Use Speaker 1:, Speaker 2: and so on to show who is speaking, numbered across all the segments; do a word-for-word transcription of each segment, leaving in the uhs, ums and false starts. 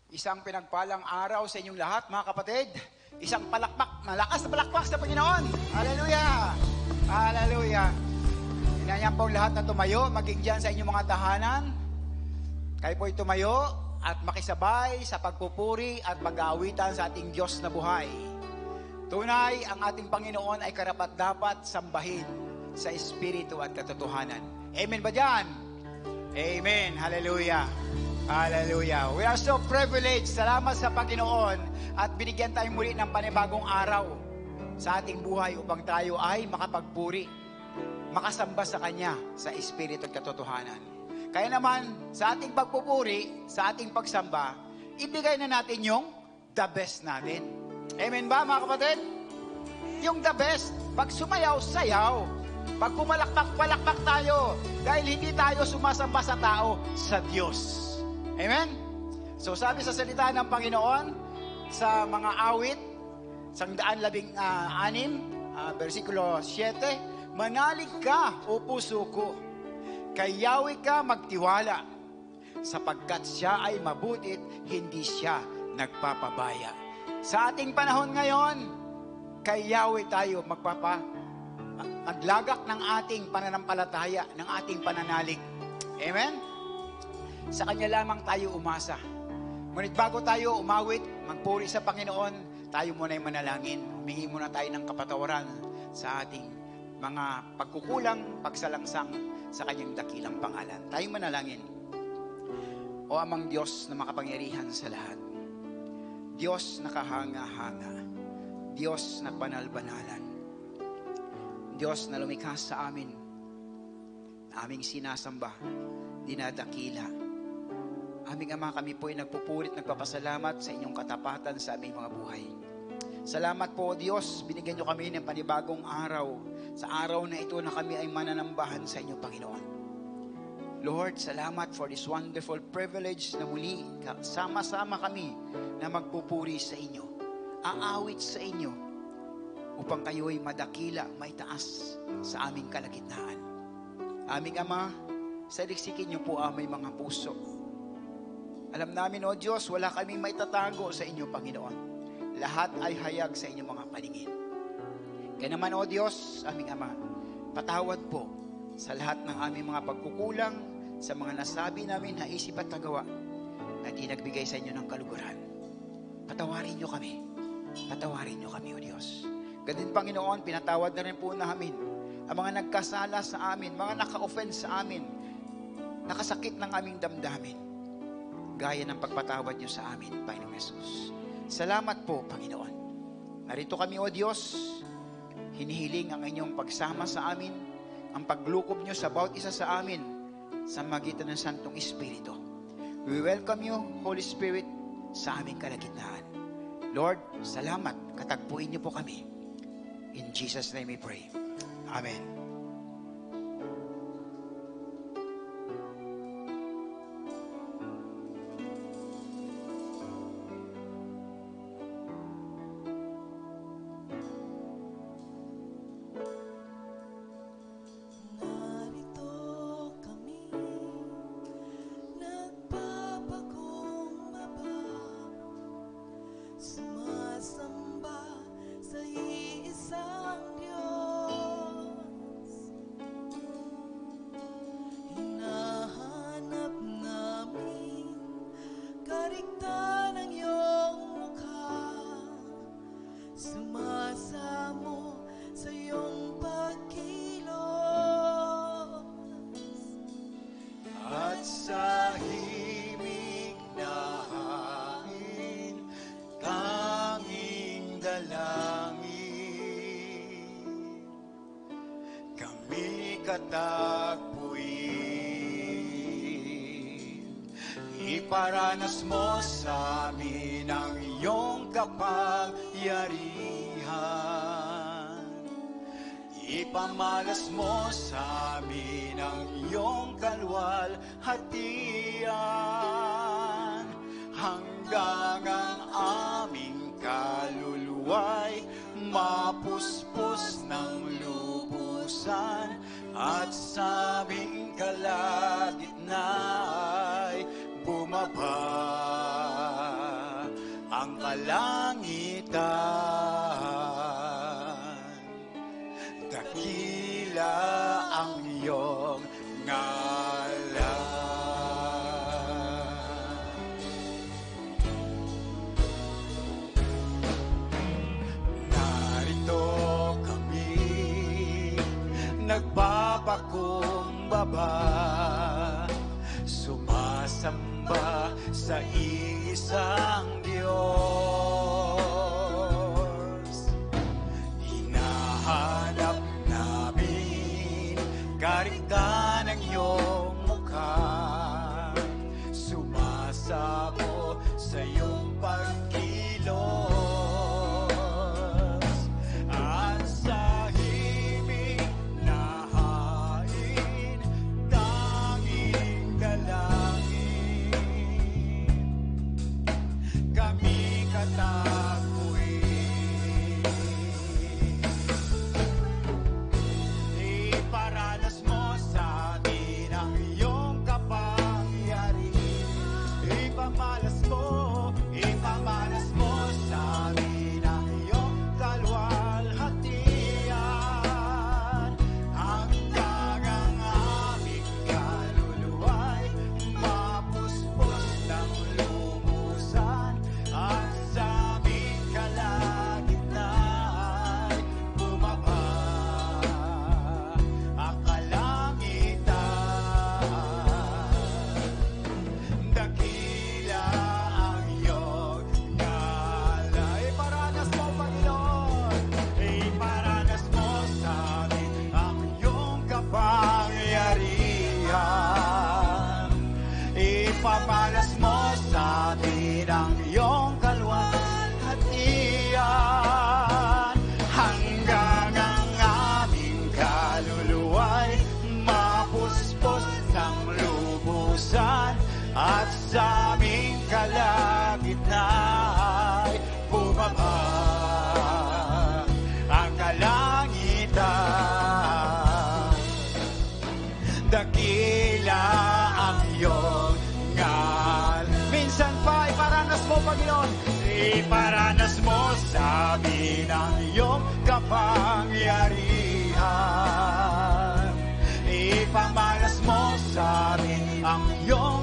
Speaker 1: Isang pinagpalang araw sa inyong lahat, mga kapatid. Isang palakpak, malakas na palakpak sa Panginoon. Hallelujah! Hallelujah! Inanyan pong lahat na tumayo, maging dyan sa inyong mga tahanan. Kayo po'y tumayo at makisabay sa pagpupuri at pag-aawitan sa ating Diyos na buhay. Tunay, ang ating Panginoon ay karapat-dapat sambahin sa Espiritu at katotohanan. Amen ba dyan? Amen. Hallelujah. Hallelujah. We are so privileged. Salamat sa Panginoon at binigyan tayo muli ng panibagong araw sa ating buhay upang tayo ay makapagpuri, makasamba sa Kanya sa Espiritu at katotohanan. Kaya naman, sa ating pagpupuri, sa ating pagsamba, ibigay na natin yung the best natin. Amen ba, mga kapatid? Yung the best. Pag sumayaw, sayaw. Pag pumalakpak, palakpak tayo. Dahil hindi tayo sumasamba sa tao, sa Diyos. Amen? So sabi sa salita ng Panginoon, sa mga awit, sangdaan labing uh, anim, uh, versikulo siyete, manalig ka, o puso ko, kay Yahweh ka magtiwala, sapagkat siya ay mabutit, hindi siya nagpapabaya. Sa ating panahon ngayon, kay Yahweh tayo magpapa, maglagak ng ating pananampalataya, ng ating pananalig. Amen? Sa Kanya lamang tayo umasa. Ngunit bago tayo umawit, magpuri sa Panginoon, tayo muna ay manalangin. Humingi muna tayo ng kapatawaran sa ating mga pagkukulang, pagsalangsang sa Kanyang dakilang pangalan. Tayo manalangin. O Amang Diyos na makapangyarihan sa lahat, Diyos na kahanga-hanga, Diyos na banal-banalan, Diyos na lumikha sa amin, na aming sinasamba, dinadakila. Aming Ama, kami po ay nagpupurit, nagpapasalamat sa inyong katapatan sa aming mga buhay. Salamat po, Diyos, binigyan niyo kami ng panibagong araw. Sa araw na ito na kami ay mananambahan sa inyong Panginoon. Lord, salamat for this wonderful privilege na muli, sama-sama kami na magpupuri sa inyo, aawit sa inyo, upang kayo ay madakila, maitaas sa aming kalagitnaan. Aming Ama, saliksikin niyo po aming mga puso. Alam namin, O Diyos, wala kaming maitatago sa inyo, Panginoon. Lahat ay hayag sa inyong mga paningin. Kaya naman, O Diyos, aming Ama, patawad po sa lahat ng aming mga pagkukulang, sa mga nasabi namin na isip at nagawa na di nagbigay sa inyo ng kaluguran. Patawarin niyo kami. Patawarin niyo kami, O Diyos. Ganun, Panginoon, pinatawad na rin po namin ang mga nagkasala sa amin, mga naka-offend sa amin, nakasakit ng aming damdamin, gaya ng pagpatawad niyo sa amin, Panginoong Yesus. Salamat po, Panginoon. Narito kami, O Diyos, hinihiling ang inyong pagsama sa amin, ang paglukob niyo sa bawat isa sa amin, sa magitan ng Santong Espiritu. We welcome you, Holy Spirit, sa aming kalagitnaan. Lord, salamat, katagpuin niyo po kami. In Jesus' name we pray. Amen. Iparanas mo sa amin ang iyong kapangyarihan. Ipamalas mo sa amin ang iyong kalwalhatian. Hanggang ang aming kaluluwa'y mapuspos ng lubusan, at sa aming kalagitnaan ay bumaba. kalangitan. Dakila ang iyong ngalan. Narito kami, nagpapakumbaba, sumasamba sa isang Diyos. Hinahanap namin karigtan ng iyong mukha, sumasamo sa iyong pagkilos, at sa himig na hain tanging dalangin kami katakuin. Iparanas mo sa atin ang iyong kapangyarihan. Ipamalas mo, ipamalas mo sa amin ang iyong kalwalhatian. Hanggang ang aming kaluluwa'y mapuspos ng lubusan, at sa aming kalagitna'y bumaba ang kalangitan. Dakila ang iyong ngalan. Iparanas mo, Panginoon. Iparanas mo sa amin ang iyong kapangyarihan. Ipamalas mo sa atin ang iyong kalwalhatian. Hanggang ang aming kaluluwa'y mapuspos ng lubusan, at sa aming kalagitna'y bumaba ang kalangitan. Dakila ang iyong ngal. Minsan pa, iparanas mo, Panginoon. Iparanas mo sa amin ang iyong kapangyarihan. Ipamalas mo sa amin ang iyong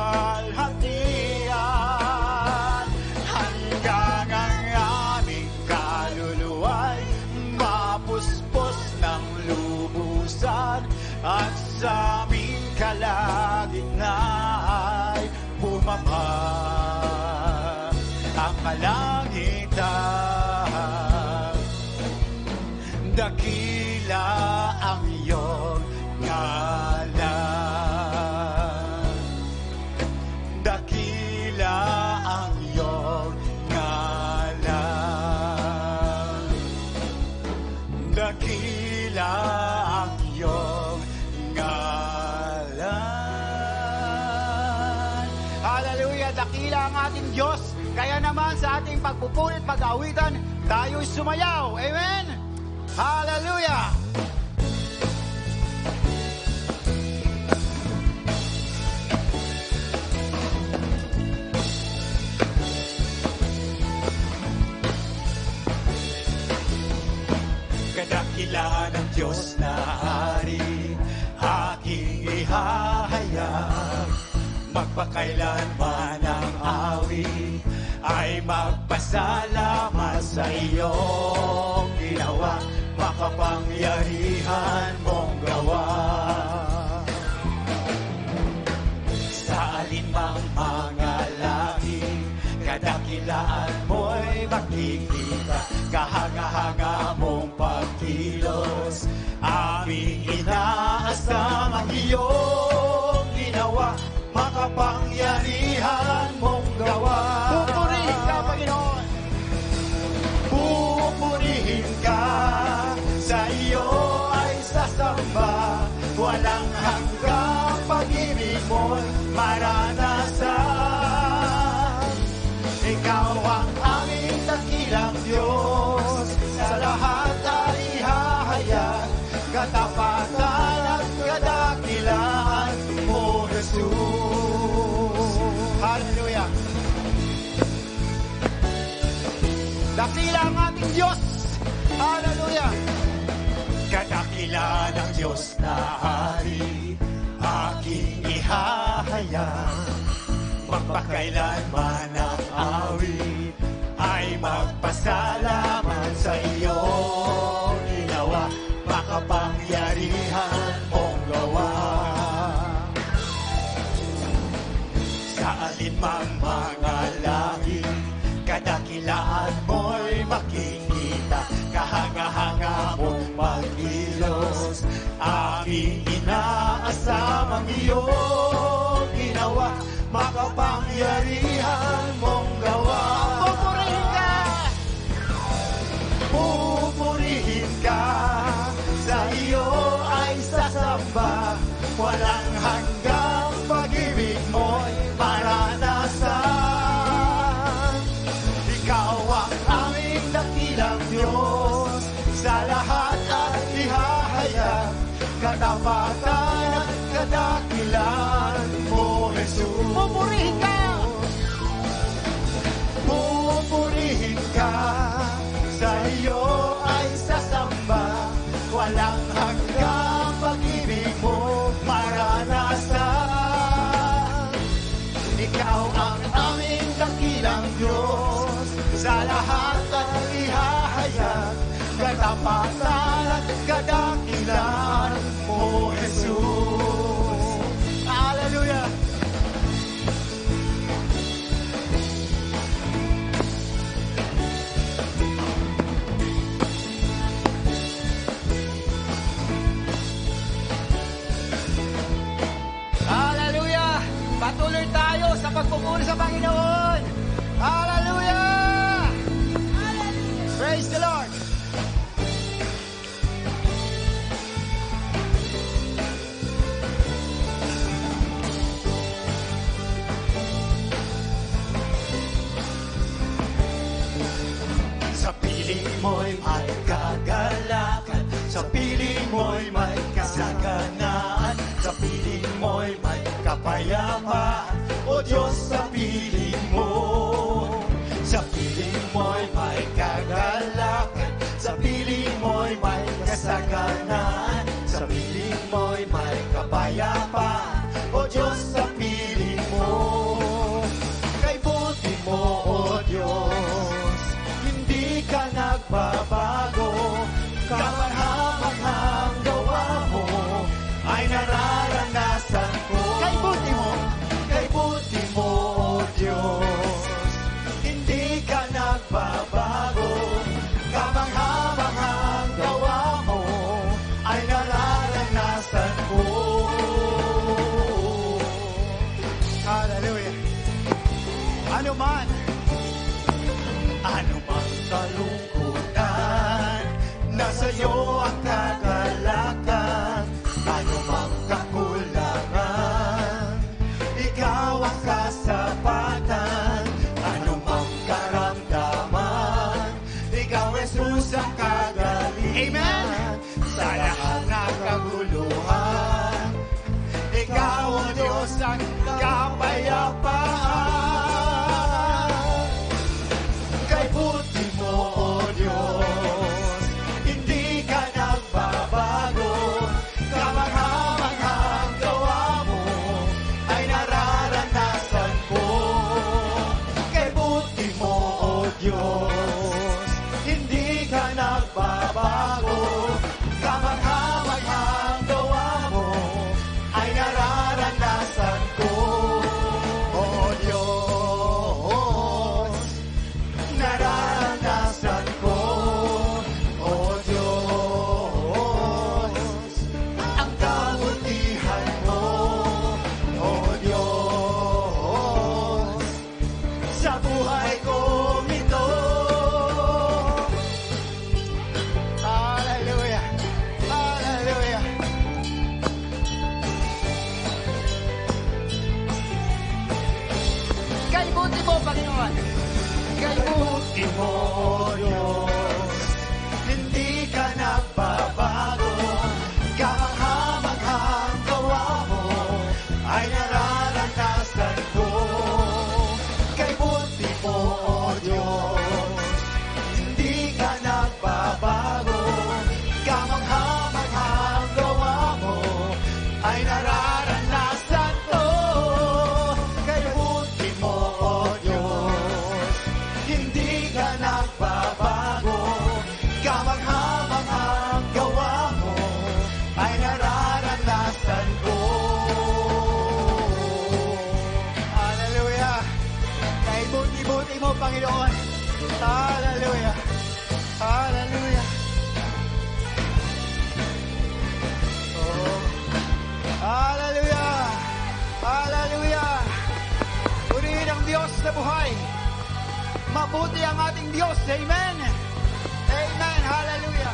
Speaker 1: kalwalhatian. Hanggang ang aming kaluluwa'y mapuspos ng lubusan, at sa aming kalagitna'y bumaba ang kalangitan. Dakila ang iyong ngalan. Dakila ang iyong ngalan. Dakila ang iyong ngalan. Hallelujah! Dakila ang ating Diyos. Kaya naman sa ating pagpupulit, pag-awitan, tayo'y sumayaw. Amen? Hallelujah! Kadakilaan ng Diyos na hari, aking ihahayag. Magpakailanman ang awit ay magpasalamat sa iyong ginawa, makapangyarihan mong gawa. Sa alinmang mga langit, kadakilaan mo'y makikita, kahanga-hanga mong pagkilos, aming inaasam ang iyong ginawa, makapangyarihan mong gawa. Pupurihin ka, Panginoon. Pupurihin ka, sa iyo ay sasamba, walang hanggang pag-ibig mo'y maranasan. Ikaw ang aming dakilang Diyos, sa lahat ay ihahayag, katapatan at kadakilaan mo, Jesus. Hallelujah. Dakila ang ating Diyos. Hallelujah.
Speaker 2: Kadakila ng Diyos na hari, aking ihahayag. Magpakailanman ang awit ay magpasalamat sa iyo. Ginawa, makapangyarihan mong gawa. Sa alinmang mga lahi, kadakilaan mo'y makikita. Kahanga-hanga mo't mag-ilos, aming inaasamang iyong ginawa. Makapangyarihan mong gawa.
Speaker 1: Pupurihin ka.
Speaker 2: Pupurihin ka, sa iyo ay sasamba. Walang hanggang pag-ibig mo'y maranasan. Ikaw ang aming dakilang Diyos, sa lahat at ihahayag. Katapatan at kadakilan mo, Jesus.
Speaker 1: Pupurihin ka.
Speaker 2: Pupurihin ka, sa iyo ay sasamba. Walang hanggang pag-ibig mo maranasan. Ikaw ang aming dakilang Diyos, sa lahat at ihahayag. Katapatan at kadakilan mo, Jesus. Hallelujah.
Speaker 1: Hallelujah. Patuloy tayo sa pagpupuri sa Panginoon. Hallelujah. Praise the Lord.
Speaker 2: Sa piling mo'y may kagalakan, sa piling mo'y may kasaganaan, sa piling mo'y may kapayapaan, o Diyos sa piling mo. Sa piling mo'y may kagalakan, sa piling mo'y may kasaganaan, sa piling mo'y may kapayapaan, o Diyos sa piling mo. Kay buti mo, o Diyos, hindi ka nagbabago. Kamanhamanghang gawa mo ay nararanasan ko.
Speaker 1: Kay buti mo.
Speaker 2: Kay buti mo, O Diyos, hindi ka nagbabago. Kamanhamanghang gawa mo ay nararanasan ko.
Speaker 1: Hallelujah. Ano man,
Speaker 2: Ano mang kalungkutan, nasa iyo ang kagalakan. Ano mang kakulangan, ikaw ang kasapatan. Ano mang karamdaman, ikaw Jesus ang kagalingan.
Speaker 1: Amen.
Speaker 2: Sa lahat ng kaguluhan, ikaw ang Diyos ang kapayapaan. Kay buti mo, O Diyos, hindi ka nagbabago. Kamanghamanghang gawa mo ay nararanasan ko. Kay buti mo, O Diyos, hindi ka nagbabago. Kamanghamanghang gawa mo ay nararanasan ko. O Diyos, naranasan ko. O Diyos, ang kabutihan mo. O Diyos, sa buhay kong ito.
Speaker 1: hallelujah. Hallelujah. Kay buti mo, Panginoon. Kay buti
Speaker 2: Buti mo, O Diyos, hindi ka nagbabago. Kamanghamanghang gawa mo ay nararanasan ko. Kay buti mo, O Diyos,
Speaker 1: sa buhay. Mabuti ang ating Diyos. Amen. Amen. Hallelujah.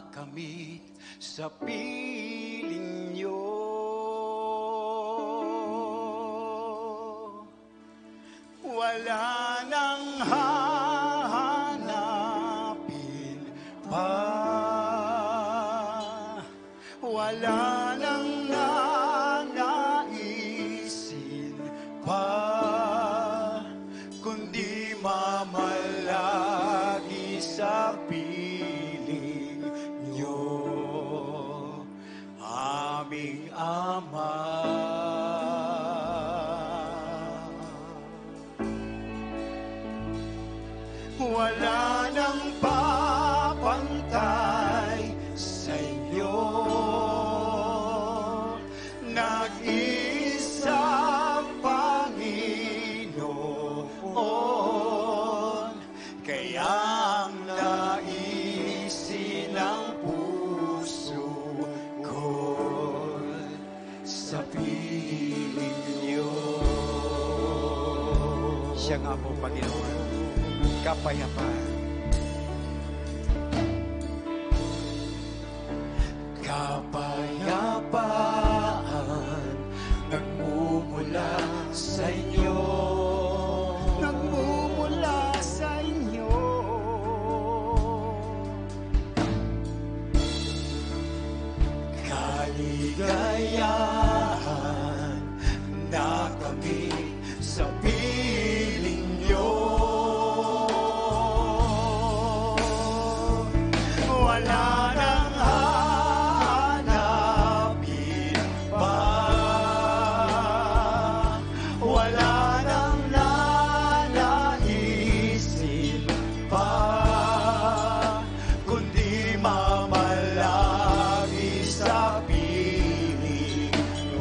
Speaker 1: nakamit sa piling niyo. Wala nang hahanapin pa, wala nang nanaisin pa, kundi mamalagi sa piling niyo, aming Ama. Wala nang papantay sa inyo, nag-isang Panginoon, kaya ang naisin ng puso ko sa piling niyo. Siya nga po, Panginoon, kapayapaan. Kapayapaan nagmumula sa inyo, nagmumula sa inyo. Kaligayahan na kami sa piling niyo. Wala nang hanapin pa, wala nang nanaisin pa, kundi mamalagi sa piling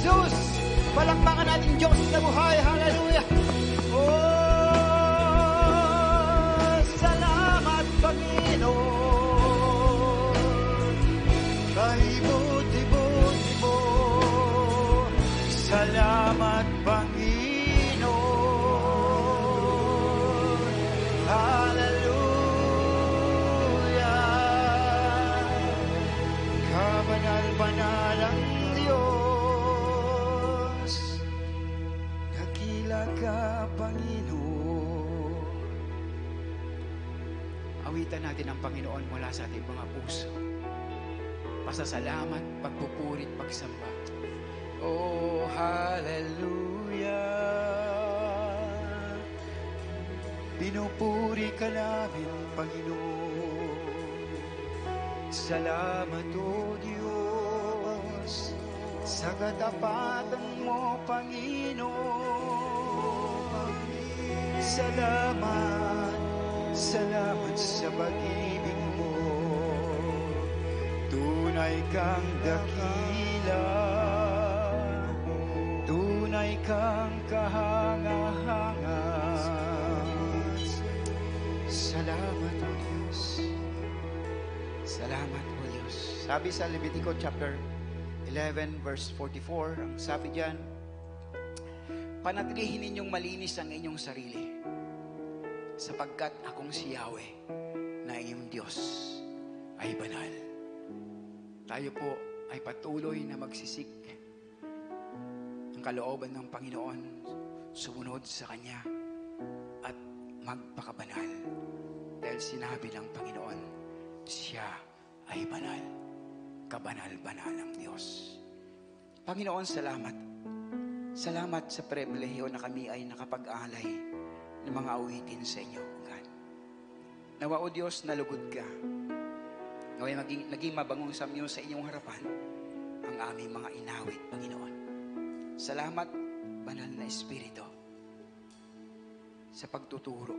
Speaker 1: Jesus. Palakpakan natin Diyos na buhay. Hallelujah. Oh, salamat Panginoon. Kaibot-ibot mo. Salamat Panginoon. Hallelujah. Kabanal-banal ang Diyos. Dakila ka, Panginoon. Awitan natin ang Panginoon mula sa ating mga puso. Pasasalamat, pagpupurit, pagsamba. Oh, hallelujah. Pinupuri ka namin, Panginoon. Salamat, O Diyos, sa katapatan mo, Panginoon. Salamat, salamat sa pag-ibig mo. Tunay kang dakila, tunay kang kahanga-hanga. Salamat, O Diyos. Salamat, O Diyos. Sabi sa Levitico chapter eleven verse forty-four, ang sabi diyan, panatilihin ninyong malinis ang inyong sarili, sapagkat akong si Yahweh na inyong Diyos ay banal. Tayo po ay patuloy na magsisik ng kalooban ng Panginoon, sumunod sa Kanya at magpakabanal. Dahil sinabi ng Panginoon, siya ay banal. Kabanal-banal ng Diyos. Panginoon, salamat. Salamat sa pribilehiyo na kami ay nakapag-alay ng mga awitin sa inyo, God. Nawa, O Diyos, nalugod ka. Nawa'y maging, naging mabangong samyo sa inyong harapan ang aming mga inawit, Panginoon. Salamat, Banal na Espiritu, sa pagtuturo,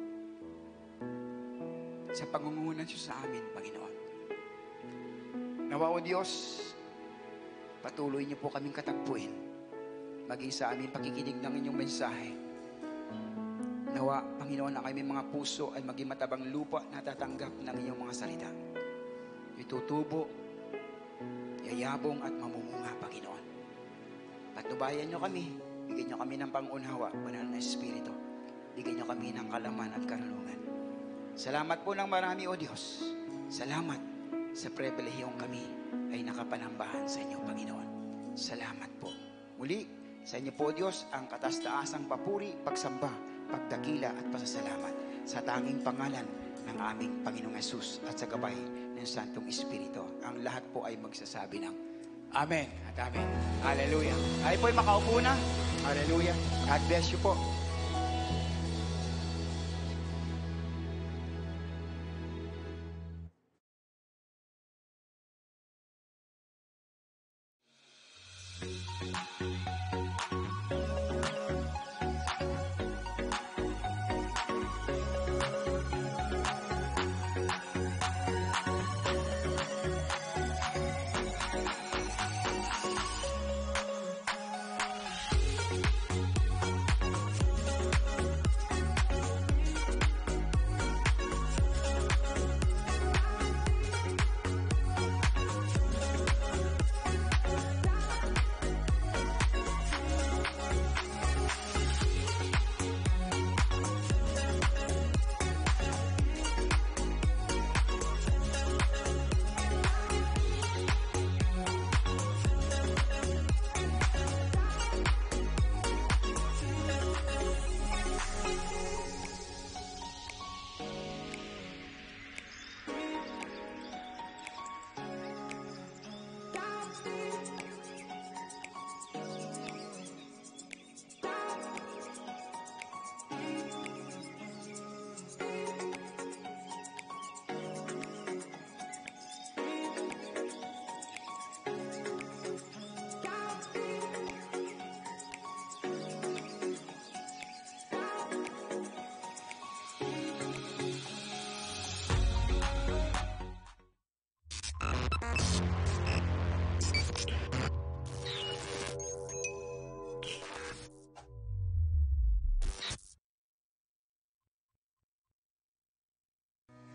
Speaker 1: sa pangungunan siyo sa amin, Panginoon. Nawa, O Diyos, patuloy niyo po kaming katagpuin, maging sa aming pakikinig ng inyong mensahe. Nawa, Panginoon, ang aming mga puso ay maging matabang lupa na tatanggap ng inyong mga salita. Itutubo, yayabong at mamumunga, Panginoon. Patnubayan niyo kami, bigyan niyo kami ng pangunawa, Banal na Espiritu. Bigyan niyo kami ng kalaman at karunungan. Salamat po ng marami, O Diyos. Salamat sa pribilehiyong kami ay nakapanambahan sa inyo, Panginoon. Salamat po. Muli, sa inyo po, Diyos, ang kataas-taasang papuri, pagsamba, pagdakila at pasasalamat sa tanging pangalan ng aming Panginoong Hesus at sa gabay ng Santong Espiritu. Ang lahat po ay magsasabi ng Amen at Amen. Hallelujah. Ay po ay makaupo na. Hallelujah. God bless you po.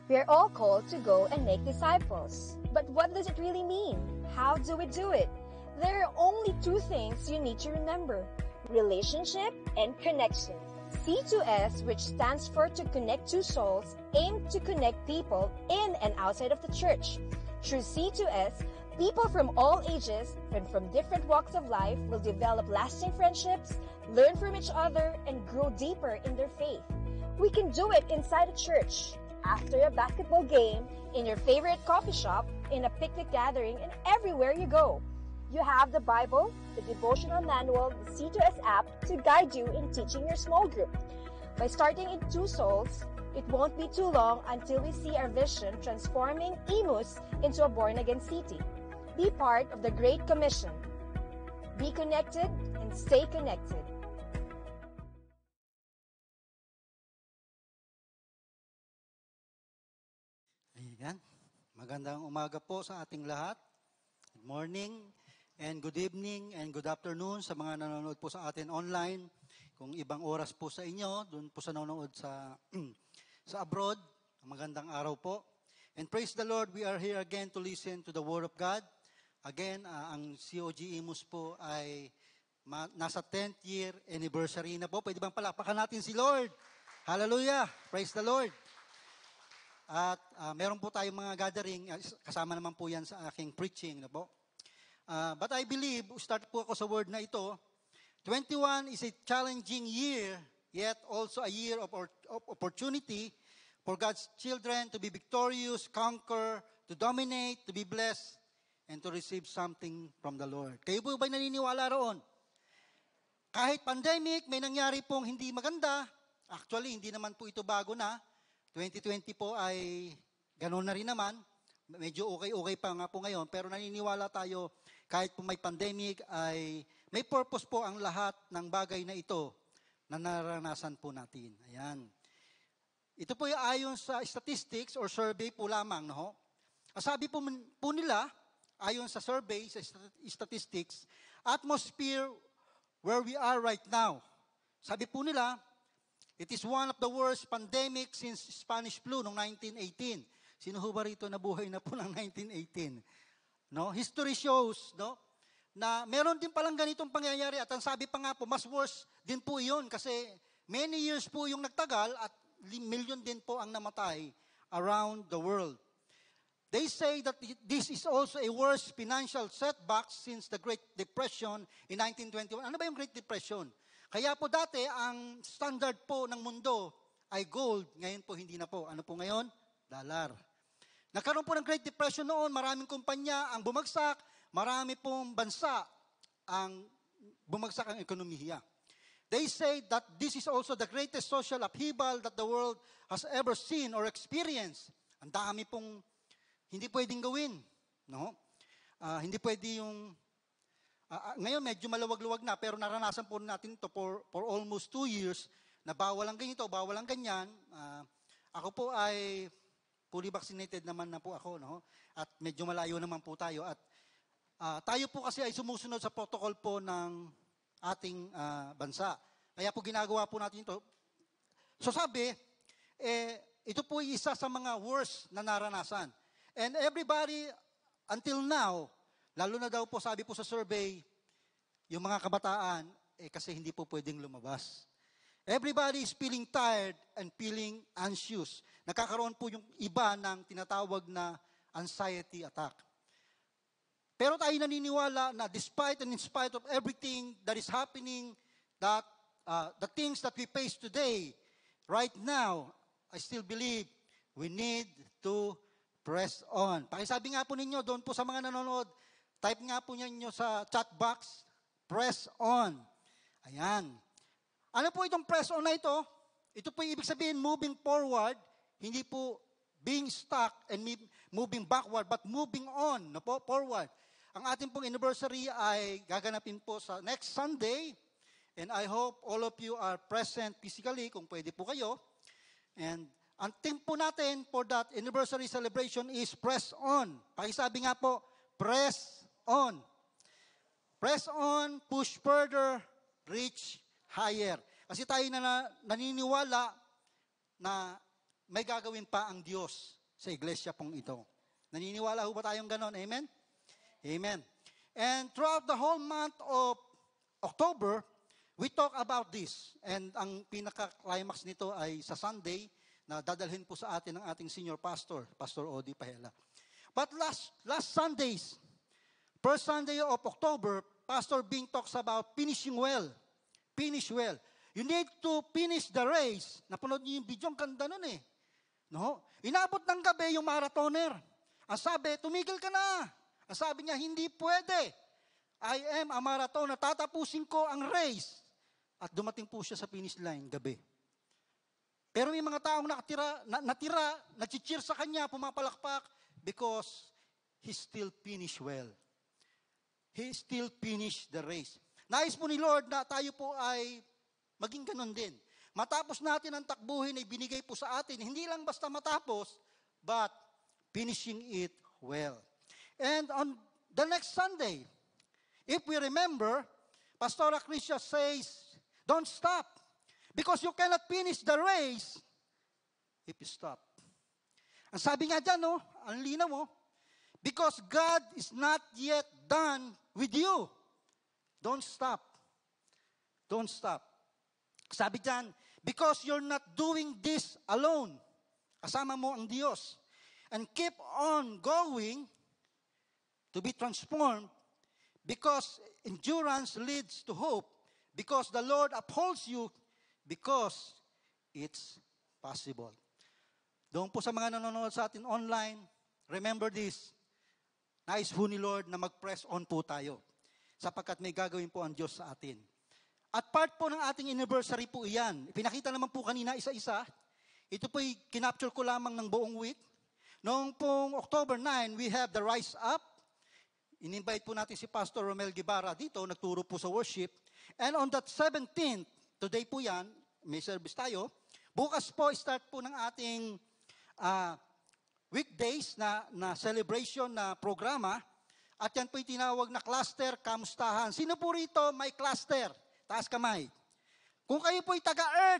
Speaker 3: We are all called to go and make disciples. But what does it really mean? How do we do it? There are only two things you need to remember: relationship and connection. C two S, which stands for To Connect Two Souls, aimed to connect people in and outside of the church. Through C two S, people from all ages and from different walks of life will develop lasting friendships, learn from each other, and grow deeper in their faith. We can do it inside a church, after a basketball game, in your favorite coffee shop, in a picnic gathering, and everywhere you go. You have the Bible, the devotional manual, the C two S app to guide you in teaching your small group. By starting in Two Souls, it won't be too long until we see our vision transforming Imus into a born-again city. Be part of the Great Commission. Be connected and stay connected.
Speaker 4: Ayan. Magandang umaga po sa ating lahat. Good morning and good evening and good afternoon sa mga nanonood po sa atin online. Kung ibang oras po sa inyo, doon po sa nanonood sa, sa abroad, magandang araw po. And praise the Lord, we are here again to listen to the Word of God. Again, uh, ang C O G Imus po ay ma- nasa tenth year anniversary na po. Pwede bang palakpakan natin si Lord? Hallelujah! Praise the Lord! At uh, meron po tayong mga gathering, kasama naman po yan sa aking preaching. Na po. Uh, but I believe, start po ako sa word na ito, twenty-one is a challenging year, yet also a year of, or, of opportunity for God's children to be victorious, conquer, to dominate, to be blessed, and to receive something from the Lord. Kayo po ba'y naniniwala roon? Kahit pandemic, may nangyari pong hindi maganda. Actually, hindi naman po ito bago na. twenty twenty po ay ganoon na rin naman. Medyo okay-okay pa nga po ngayon. Pero naniniwala tayo, kahit po may pandemic, ay may purpose po ang lahat ng bagay na ito na naranasan po natin. Ayan. Ito po ay ayon sa statistics or survey po lamang. No? Sabi po, po nila, ayon sa survey, sa statistics, atmosphere where we are right now. Sabi po nila, it is one of the worst pandemic since Spanish flu noong nineteen eighteen. Sino ho ba rito nabuhay na po ng nineteen eighteen? No? History shows no, na meron din palang ganitong pangyayari at ang sabi pa nga po, mas worse din po iyon kasi many years po yung nagtagal at million din po ang namatay around the world. They say that this is also a worse financial setback since the Great Depression in nineteen twenty-one. Ano ba yung Great Depression? Kaya po dati, ang standard po ng mundo ay gold. Ngayon po hindi na po. Ano po ngayon? Dollar. Nagkaroon po ng Great Depression noon, maraming kumpanya ang bumagsak, marami pong bansa ang bumagsak ang ekonomiya. They say that this is also the greatest social upheaval that the world has ever seen or experienced. Ang dami pong hindi pwedeng gawin. No? Uh, hindi pwede yung Uh, ngayon medyo maluwag-luwag na pero naranasan po natin ito for, for almost two years na bawal ang ganito, bawal ang ganyan. Uh, ako po ay fully vaccinated naman na po ako. No? At medyo malayo naman po tayo. At uh, tayo po kasi ay sumusunod sa protocol po ng ating uh, bansa. Kaya po ginagawa po natin ito. So sabi, eh, ito po ay isa sa mga worst na naranasan. And everybody until now, lalo na daw po, sabi po sa survey, yung mga kabataan, eh kasi hindi po pwedeng lumabas. Everybody is feeling tired and feeling anxious. Nakakaroon po yung iba ng tinatawag na anxiety attack. Pero tayo naniniwala na despite and in spite of everything that is happening, that uh, the things that we face today, right now, I still believe we need to press on. Pakisabi nga po ninyo, doon po sa mga nanonood, type nga po ninyo sa chat box, press on. Ayan. Ano po itong press on na ito? Ito po ibig sabihin moving forward, hindi po being stuck and moving backward, but moving on, no po, forward. Ang ating pong anniversary ay gaganapin po sa next Sunday, and I hope all of you are present physically, kung pwede po kayo. And ang theme po natin for that anniversary celebration is press on. Pakisabi nga po, press on. Press on, push further, reach higher. Kasi tayo na naniniwala na may gagawin pa ang Diyos. sa iglesia pong ito. Naniniwala ho ba tayong ganon? Amen? Amen. And throughout the whole month of October, we talk about this. And ang pinaka-climax nito ay sa Sunday na dadalhin po sa atin ng ating senior pastor, Pastor Odi Pahela. But last last Sundays, first Sunday of October, Pastor Bing talks about finishing well. Finish well. You need to finish the race. Napanood niyo yung video, ang ganda nun eh. No? Inabot ng gabi yung marathoner. Ang sabi, tumigil ka na. Ang sabi niya, hindi pwede. I am a marathoner. Tatapusin ko ang race. At dumating po siya sa finish line, gabi. Pero may mga taong nakatira, na, natira, nag-cheer sa kanya, pumapalakpak, because he still finished well. He still finished the race. Nais po ni Lord na tayo po ay maging ganun din. Matapos natin ang takbuhin ay binigay po sa atin. Hindi lang basta matapos, but finishing it well. And on the next Sunday, if we remember, Pastor Acrisia says, don't stop. Because you cannot finish the race if you stop. Ang sabi nga dyan, no, ang linaw mo, because God is not yet done with you. Don't stop. Don't stop. Sabi dyan, because you're not doing this alone. Kasama mo ang Diyos. And keep on going to be transformed because endurance leads to hope. Because the Lord upholds you because it's possible. Doon po sa mga nanonood sa atin online, remember this. Nais po ni Lord na mag-press on po tayo sapagkat may gagawin po ang Diyos sa atin. At part po ng ating anniversary po iyan. Pinakita naman po kanina isa-isa. Ito po'y kinapture ko lamang ng buong week. Noong pong October ninth, we have the Rise Up. In-invite po natin si Pastor Romel Guevara dito, nagturo po sa worship. And on that seventeenth, today po yan, may service tayo. Bukas po, start po ng ating uh, weekdays na, na celebration na programa. At yan po'y tinawag na cluster kamustahan. Sino po rito may cluster? Taas kamay. Kung kayo po'y taga-Earth,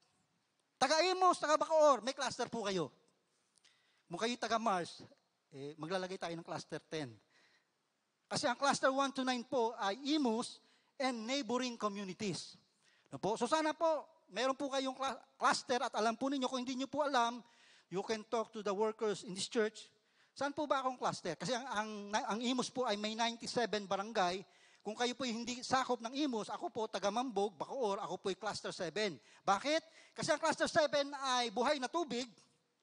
Speaker 4: taga-Imos, taga-Bacoor, may cluster po kayo. Kung kayo taga-Mars, eh, maglalagay tayo ng cluster ten. Kasi ang cluster one to nine po ay Imos and neighboring communities. No po? So sana po, meron po kayong cluster at alam po ninyo, kung hindi nyo po alam, you can talk to the workers in this church. Saan po ba akong cluster? Kasi ang, ang, ang Imos po ay may ninety-seven barangay. Kung kayo po hindi sakop ng Imos, ako po, taga-Mambog, Bacoor, ako po ay cluster seven. Bakit? Kasi ang cluster seven ay buhay na tubig.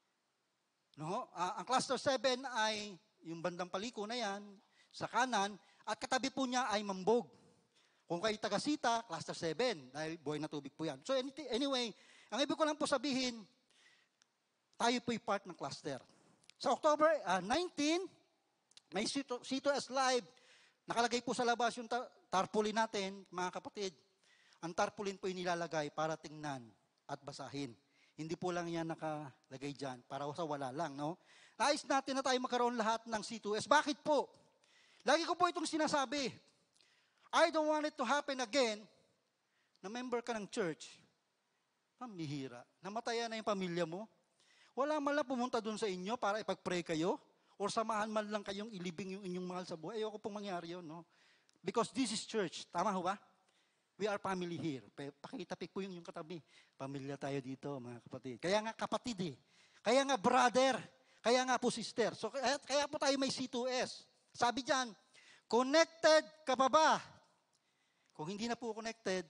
Speaker 4: No? Uh, ang cluster seven ay yung bandang paliko na yan, sa kanan, at katabi po niya ay Mambog. Kung kayo taga-Sita, cluster seven, dahil buhay na tubig po yan. So anyway, ang ibig ko lang po sabihin, tayo po'y part ng cluster. Sa October uh, nineteenth, may C two S Live, nakalagay po sa labas yung tar- tarpaulin natin, mga kapatid. Ang tarpaulin po'y nilalagay para tingnan at basahin. Hindi po lang yan nakalagay dyan, para sa wala lang, no? Nais natin na tayo magkaroon lahat ng C two S. Bakit po? Lagi ko po itong sinasabi. I don't want it to happen again na member ka ng church. Pamihira. Namatayan na yung pamilya mo. Wala man lang pumunta doon sa inyo para ipag-pray kayo or samahan man lang kayong ilibing yung inyong mahal sa buhay. Ayoko pong mangyari yun, no? Because this is church. Tama ho ba? We are family here. Pakitapik po yung, yung katabi. Pamilya tayo dito, mga kapatid. Kaya nga kapatid eh. Kaya nga brother. Kaya nga po sister. So kaya, kaya po tayo may C two S. Sabi dyan, connected ka pa ba? Kung hindi na po connected,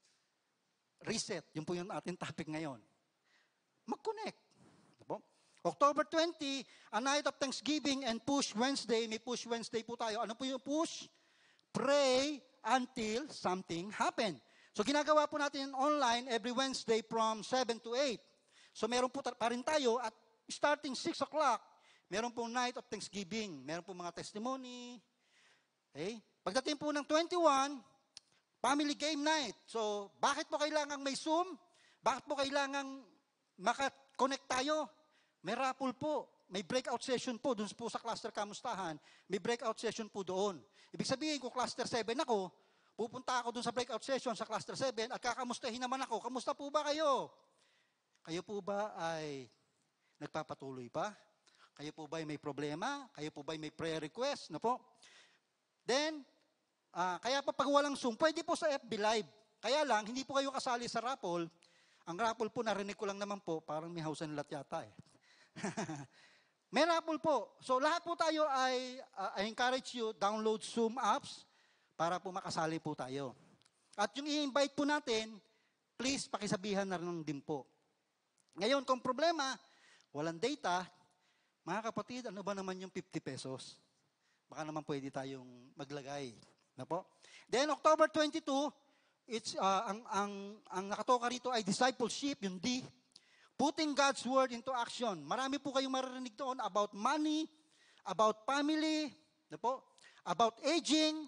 Speaker 4: reset. Yun po yung ating topic ngayon. Mag-connect. October twentieth, a night of Thanksgiving and Push Wednesday. May Push Wednesday po tayo. Ano po yung push? Pray until something happen. So ginagawa po natin online every Wednesday from seven to eight. So meron po ta- pa rin tayo at starting six o'clock, meron po night of Thanksgiving. Meron po mga testimony. Okay? Pagdating po ng twenty-one, family game night. So bakit po kailangang may Zoom? Bakit po kailangang maka-connect tayo? May raffle po. May breakout session po doon po sa cluster kamustahan. May breakout session po doon. Ibig sabihin, kung cluster seven ako, pupunta ako doon sa breakout session sa cluster seven at kakamustahin naman ako. Kamusta po ba kayo? Kayo po ba ay nagpapatuloy pa? Kayo po ba may problema? Kayo po ba may prayer request? No po? Then, uh, kaya pa pag walang Zoom, pwede po sa F B Live. Kaya lang, hindi po kayo kasali sa raffle. Ang raffle po, narinig ko lang naman po, parang may house and lot yata eh. May raffle po. So lahat po tayo ay, uh, I encourage you, download Zoom apps para po makasali po tayo. At yung i-invite po natin, please pakisabihan na rin din po. Ngayon, kung problema, walang data, mga kapatid, ano ba naman yung fifty pesos? Baka naman pwede tayong maglagay. Na po? Then, October twenty-two, it's, uh, ang, ang, ang nakatoka rito ay discipleship, yung D. Putting God's Word into action. Marami po kayong maririnig doon about money, about family, na po? About aging.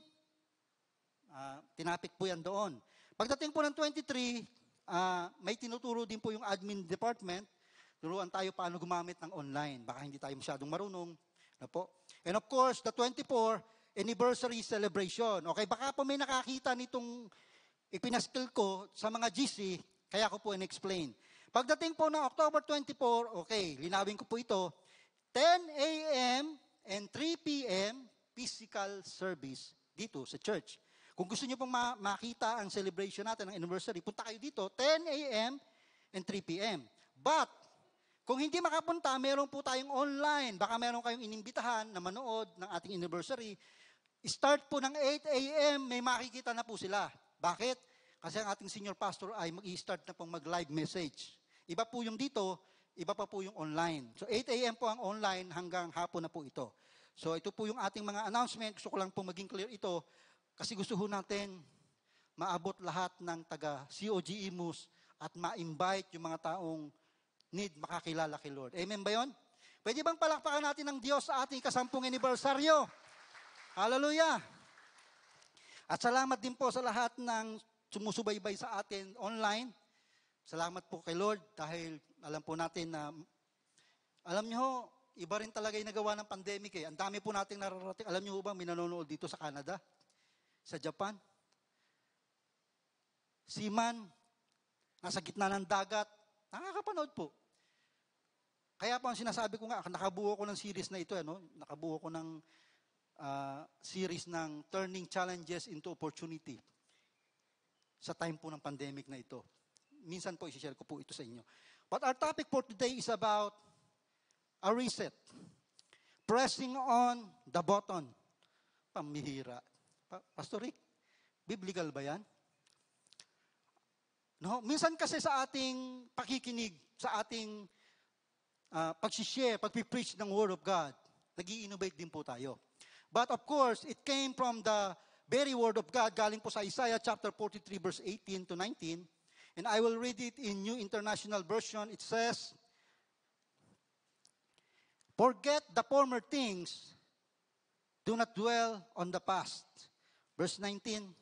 Speaker 4: Uh, tinapik po yan doon. Pagdating po ng twenty-three, uh, may tinuturo din po yung admin department. Turuan tayo paano gumamit ng online. Baka hindi tayo masyadong marunong. Na po? And of course, the twenty-fourth anniversary celebration. Okay, baka po may nakakita nitong ipinaskil ko sa mga G C, kaya ko po in-explain. Pagdating po ng October twenty-fourth, okay, linawin ko po ito, ten a.m. and three p.m. physical service dito sa church. Kung gusto niyo pong ma- makita ang celebration natin ng anniversary, punta kayo dito, ten a.m. and three p.m. But, kung hindi makapunta, meron po tayong online. Baka meron kayong inimbitahan na manood ng ating anniversary. Start po ng eight a.m., may makikita na po sila. Bakit? Kasi ang ating senior pastor ay mag-i-start na pong mag-live message. Iba po yung dito, iba pa po yung online. So eight a.m. po ang online hanggang hapon na po ito. So ito po yung ating mga announcement. Gusto ko lang po maging clear ito kasi gusto ho natin maabot lahat ng taga C O G Imus at ma-invite yung mga taong need makakilala kay Lord. Amen ba yun? Pwede bang palakpakan natin ng Diyos sa ating kasampung anibersaryo? Hallelujah! At salamat din po sa lahat ng sumusubaybay sa atin online. Salamat po kay Lord dahil alam po natin na, alam niyo ho, iba rin talaga yung nagawa ng pandemic eh. Ang dami po nating nararating. Alam niyo ba, may nanonood dito sa Canada, sa Japan. Seaman, nasa gitna ng dagat, nakakapanood po. Kaya po ang sinasabi ko nga, nakabuo ko ng series na ito, ano? Nakabuo ko ng uh, series ng Turning Challenges into Opportunity sa time po ng pandemic na ito. Minsan po, isi-share ko po ito sa inyo. But our topic for today is about a reset. Pressing on the button. Pamihira. Pa- Pastor Rick, biblical ba yan? No, minsan kasi sa ating pakikinig, sa ating uh, pag-share, pag-preach ng Word of God, nag-i-innovate din po tayo. But of course, it came from the very Word of God, galing po sa Isaiah chapter forty-three, verse eighteen to nineteen. And I will read it in New International Version. It says, forget the former things, do not dwell on the past. Verse nineteen,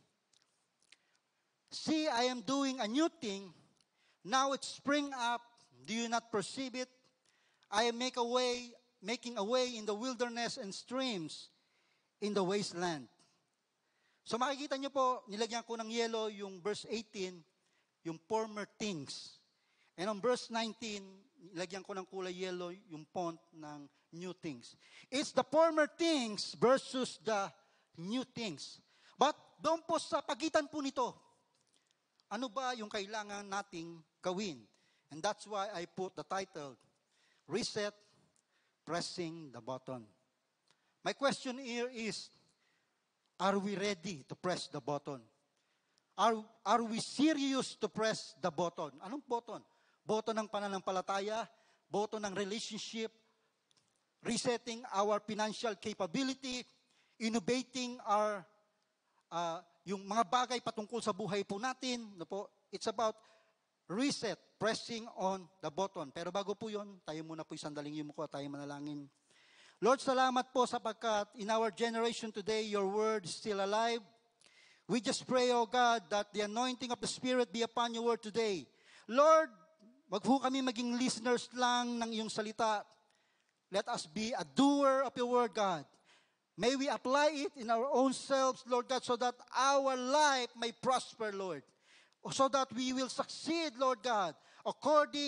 Speaker 4: see, I am doing a new thing. Now it spring up. Do you not perceive it? I am make a way, making a way in the wilderness and streams in the wasteland. So makikita niyo po, nilagyan ko ng yellow yung verse eighteen, yung former things. And on verse nineteen, nilagyan ko ng kulay yellow yung font ng new things. It's the former things versus the new things. But doon po sa pagitan po nito, ano ba yung kailangan nating gawin? And that's why I put the title, Reset, Pressing the Button. My question here is, are we ready to press the button? Are, are we serious to press the button? Anong button? Button ng pananampalataya, button ng relationship, resetting our financial capability, innovating our uh, yung mga bagay patungkol sa buhay po natin. No po? It's about reset, pressing on the button. Pero bago po yun, tayo muna po sandaling yumuko at tayo manalangin. Lord, salamat po sapagkat in our generation today, your word is still alive. We just pray, O God, that the anointing of the Spirit be upon your word today. Lord, wag po kami maging listeners lang ng iyong salita. Let us be a doer of your word, God. May we apply it in our own selves, Lord God, so that our life may prosper, Lord. So that we will succeed, Lord God, according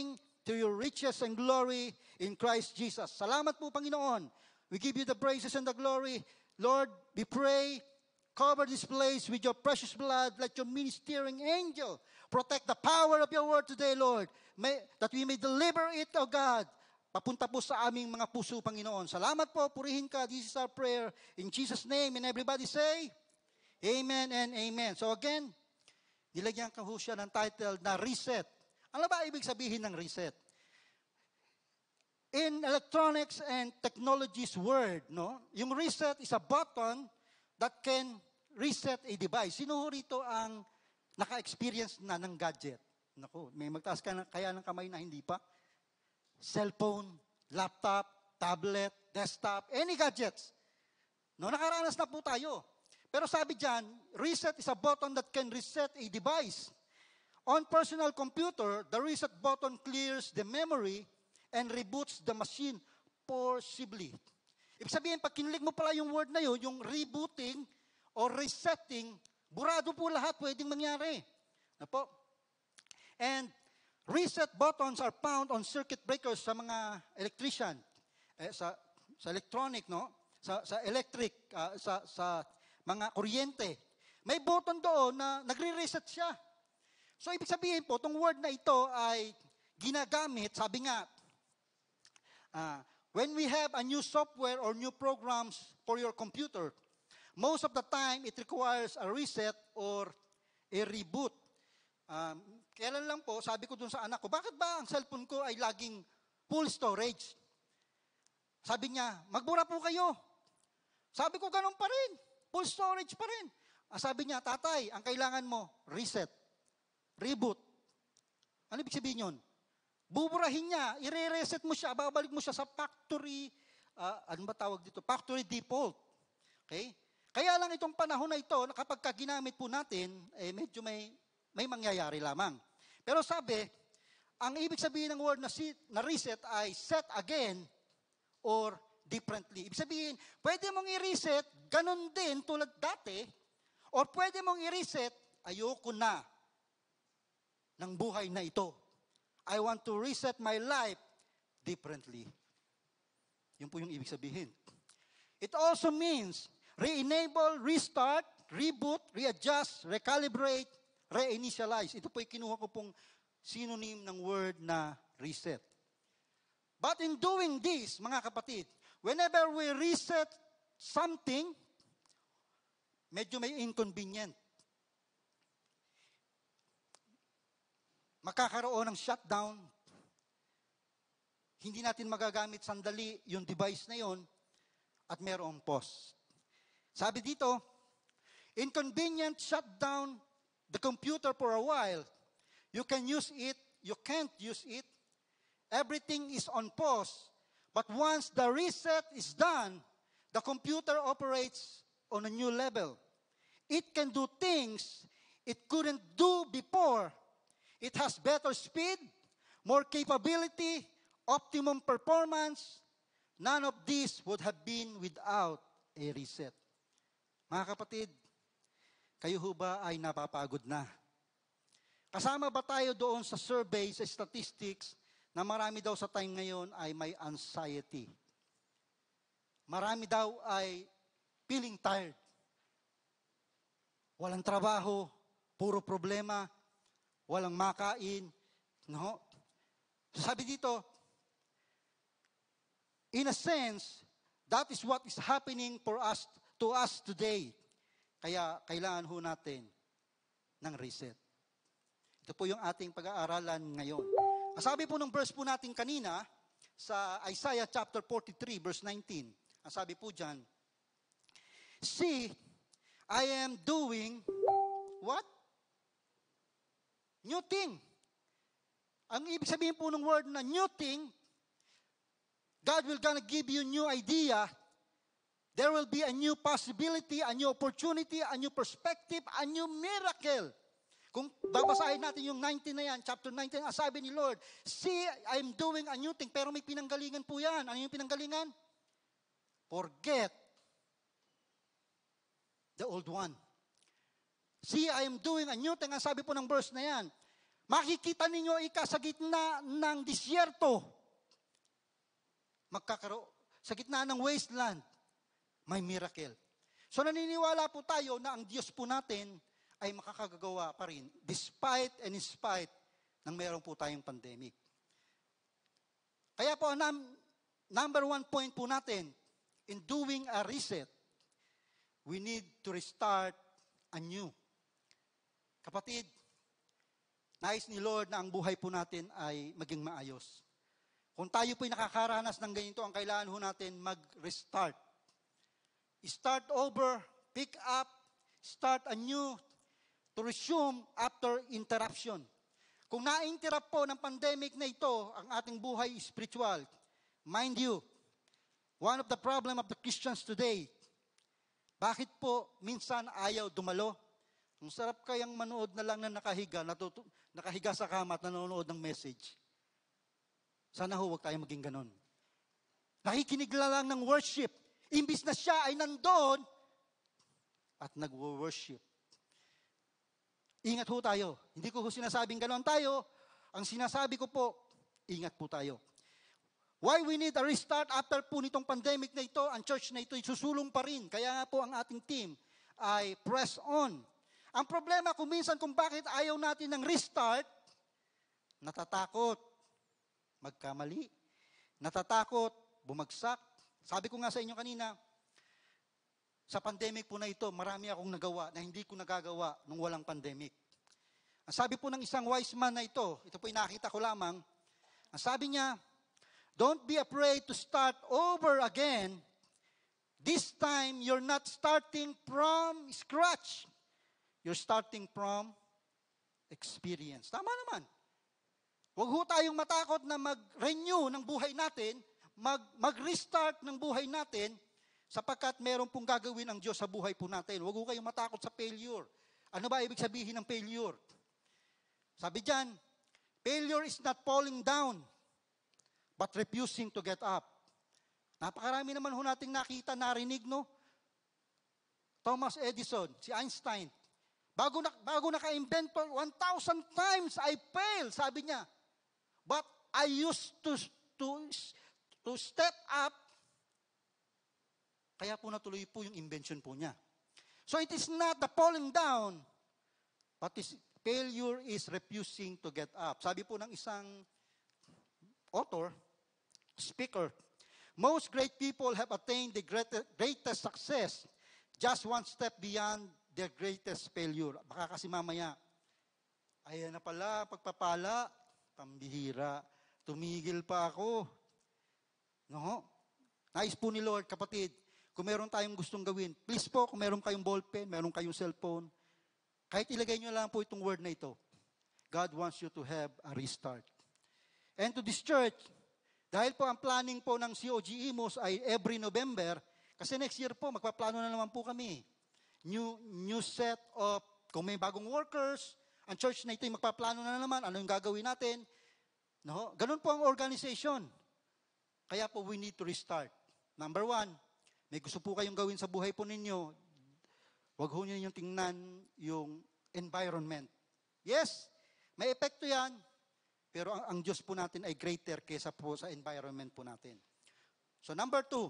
Speaker 4: to your riches and glory in Christ Jesus. Salamat po, Panginoon. We give you the praises and the glory. Lord, we pray, cover this place with your precious blood. Let your ministering angel protect the power of your word today, Lord. May, that we may deliver it, O God, papunta po sa aming mga puso, Panginoon. Salamat po, purihin ka. This is our prayer. In Jesus' name, and everybody say, Amen and Amen. So again, nilagyan ka ho siya ng title na reset. Ano ba ibig sabihin ng reset? In electronics and technologies word, no, yung reset is a button that can reset a device. Sino ho rito ang naka-experience na ng gadget? Naku, may magtaas ka na, kaya ng kamay na hindi pa? Cellphone, laptop, tablet, desktop, any gadgets. No, nakaranas na po tayo. Pero sabi dyan, reset is a button that can reset a device. On personal computer, the reset button clears the memory and reboots the machine forcibly. Ibig sabihin, pag kinilig mo pala yung word na yun, yung rebooting or resetting, burado po lahat pwedeng mangyari. Na po? And reset buttons are found on circuit breakers sa mga electrician, eh, sa, sa electronic, no? Sa, sa electric, uh, sa, sa mga kuryente. May button doon na nagre-reset siya. So, ibig sabihin po, itong word na ito ay ginagamit, sabi nga, uh, when we have a new software or new programs for your computer, most of the time, it requires a reset or a reboot. Um, kailan lang po, sabi ko dun sa anak ko, bakit ba ang cellphone ko ay laging full storage? Sabi niya, magbura po kayo. Sabi ko, ganun pa rin. Full storage pa rin. Ah, sabi niya, tatay, ang kailangan mo, reset. Reboot. Ano ibig sabihin yun? Buburahin niya, i-reset mo siya, babalik mo siya sa factory, uh, ano ba tawag dito? Factory default. Okay? Kaya lang itong panahon na ito, na kapag ginamit po natin, eh, medyo may, may mangyayari lamang. Pero sabi, ang ibig sabihin ng word na, sit, na reset ay set again or differently. Ibig sabihin, pwede mong i-reset, ganun din tulad dati, or pwede mong i-reset, ayoko na ng buhay na ito. I want to reset my life differently. Yun po yung ibig sabihin. It also means re-enable, restart, reboot, readjust, recalibrate, re-initialize. Ito po yung kinuha ko pong synonym ng word na reset. But in doing this, mga kapatid, whenever we reset something, medyo may inconvenient. Makakaroon ng shutdown. Hindi natin magagamit sandali yung device na yon at mayroong pause. Sabi dito, inconvenient shutdown the computer for a while. You can use it, you can't use it. Everything is on pause. But once the reset is done, the computer operates on a new level. It can do things it couldn't do before. It has better speed, more capability, optimum performance. None of this would have been without a reset. Mga kapatid, kayo ho ba ay napapagod na? Kasama ba tayo doon sa survey, sa statistics, na marami daw sa time ngayon ay may anxiety? Marami daw ay feeling tired. Walang trabaho, puro problema, walang makain, no? Sabi dito, in a sense, that is what is happening for us, to us today. Kaya kailangan ho natin ng reset. Ito po yung ating pag-aaralan ngayon. Sabi po ng verse po natin kanina, sa Isaiah chapter forty-three, verse nineteen, ang sabi po dyan, see, I am doing, what? New thing. Ang ibig sabihin po ng word na new thing, God will gonna give you new idea. There will be a new possibility, a new opportunity, a new perspective, a new miracle. Kung babasahin natin yung nineteen na yan, chapter nineteen, ang sabi ni Lord, see, I'm doing a new thing. Pero may pinanggalingan po yan. Ano yung pinanggalingan? Forget the old one. See, I am doing a new thing. Ang sabi po ng verse na yan, Makikita ninyo ika sa gitna ng disyerto. Magkakaroon, sa gitna ng wasteland, may miracle. So naniniwala po tayo na ang Diyos po natin ay makakagawa pa rin despite and in spite ng meron po tayong pandemic. Kaya po, num- number one point po natin, in doing a reset, we need to restart anew. Kapatid, nais ni Lord na ang buhay po natin ay maging maayos. Kung tayo po'y nakakaranas ng ganito, ang kailangan ho natin mag-restart. Start over, pick up, start anew, to resume after interruption. Kung na-interrupt po ng pandemic na ito, ang ating buhay spiritual, mind you, one of the problem of the Christians today, bakit po minsan ayaw dumalo? Ang sarap kayang manood na lang na nakahiga, natutu- nakahiga sa kama at nanonood ng message. Sana ho, huwag tayo maging ganon. Nakikinig lang ng worship. Imbis na siya ay nandoon at nag-worship. Ingat ho tayo. Hindi ko ho sinasabing ganon tayo. Ang sinasabi ko po, ingat po tayo. Why we need a restart after po nitong pandemic na ito, ang church na ito ay susulong pa rin. Kaya nga po ang ating team ay press on. Ang problema kung minsan kung bakit ayaw natin ng restart, natatakot, magkamali, natatakot, bumagsak. Sabi ko nga sa inyo kanina, sa pandemic po na ito, marami akong nagawa na hindi ko nagagawa nung walang pandemic. Ang sabi po ng isang wise man na ito, ito po yung nakita ko lamang, ang sabi niya, don't be afraid to start over again. This time, you're not starting from scratch. You're starting from experience. Tama naman. Huwag ho tayong matakot na mag-renew ng buhay natin, mag, mag-restart ng buhay natin, sapagkat meron pong gagawin ang Diyos sa buhay po natin. Huwag ho kayong matakot sa failure. Ano ba ibig sabihin ng failure? Sabi diyan, failure is not falling down, but refusing to get up. Napakarami naman ho nating nakita, narinig, no? Thomas Edison, si Einstein, bago, na, bago naka-invento, one thousand times I failed, sabi niya. But I used to, to, to step up, kaya po natuloy po yung invention po niya. So it is not the falling down, but is, failure is refusing to get up. Sabi po ng isang author, speaker, most great people have attained the greatest, greatest success just one step beyond their greatest failure. Baka kasi mamaya, ayan na pala, pagpapala, pambihira, tumigil pa ako. No? Nais po ni Lord, kapatid, kung meron tayong gustong gawin, please po, kung meron kayong ballpen, meron kayong cellphone, kahit ilagay nyo lang po itong word na ito, God wants you to have a restart. And to this church, dahil po ang planning po ng C O G Imos ay every November, kasi next year po, magpaplano na naman po kami. New, new set of, kung may bagong workers, ang church na ito ay magpaplano na naman, ano yung gagawin natin. No? Ganun po ang organization. Kaya po, we need to restart. Number one, may gusto po kayong gawin sa buhay po ninyo, huwag ho niyo yung tingnan yung environment. Yes, may epekto yan, pero ang, ang Diyos po natin ay greater kesa po sa environment po natin. So number two,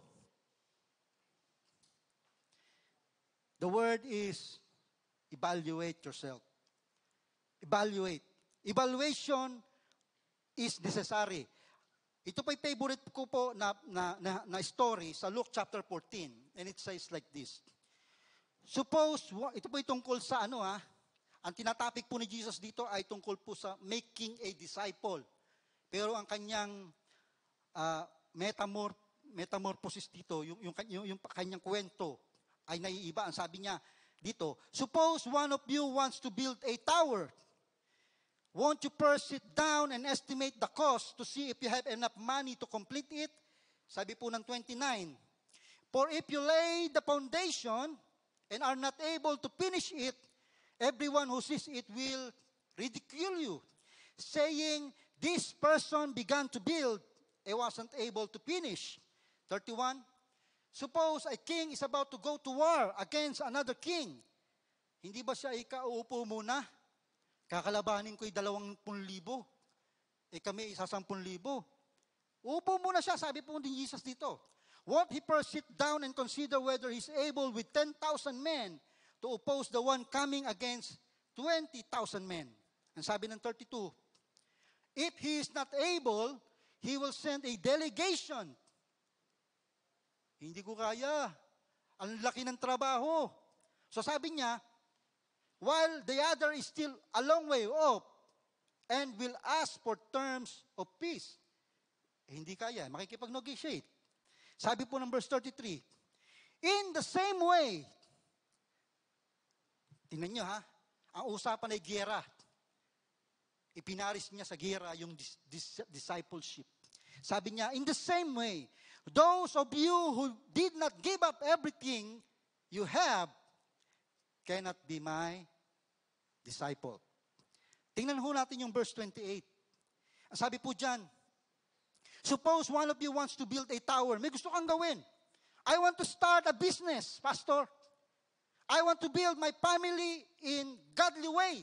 Speaker 4: the word is evaluate yourself. Evaluate. Evaluation is necessary. Ito po'y favorite ko po na, na, na, na story sa Luke chapter fourteen. And it says like this. Suppose, ito po'y tungkol sa ano ha, ang tinatopic po ni Jesus dito ay tungkol po sa making a disciple. Pero ang kanyang uh, metamorph, metamorphosis dito, yung, yung, yung, yung kanyang kwento ay naiiba. Ang sabi niya dito, suppose one of you wants to build a tower. Won't you first sit down and estimate the cost to see if you have enough money to complete it? Sabi po ng twenty-nine. For if you lay the foundation and are not able to finish it, everyone who sees it will ridicule you, saying, this person began to build and wasn't able to finish. thirty-one. Suppose a king is about to go to war against another king. Hindi ba siya ikauupo muna? Kakalabanin ko'y dalawampung libo. Eh kami isa sampung libo. Upo muna siya, sabi po ni Jesus dito. Won't he first sit down and consider whether he's able with ten thousand men to oppose the one coming against twenty thousand men? Ang sabi ng thirty-two, if he is not able, he will send a delegation. Hindi ko kaya. Ang laki ng trabaho. So sabi niya, while the other is still a long way off and will ask for terms of peace. Eh, hindi kaya, makikipag-negotiate. Sabi po ng verse thirty-three, in the same way, tingnan nyo ha, ang usapan ay giyera. Ipinaris niya sa giyera yung dis- dis- discipleship. Sabi niya, in the same way, those of you who did not give up everything you have cannot be my disciple. Tingnan ho natin yung verse twenty-eight. Ang sabi po dyan, suppose one of you wants to build a tower. May gusto kang gawin. I want to start a business, Pastor. I want to build my family in godly way.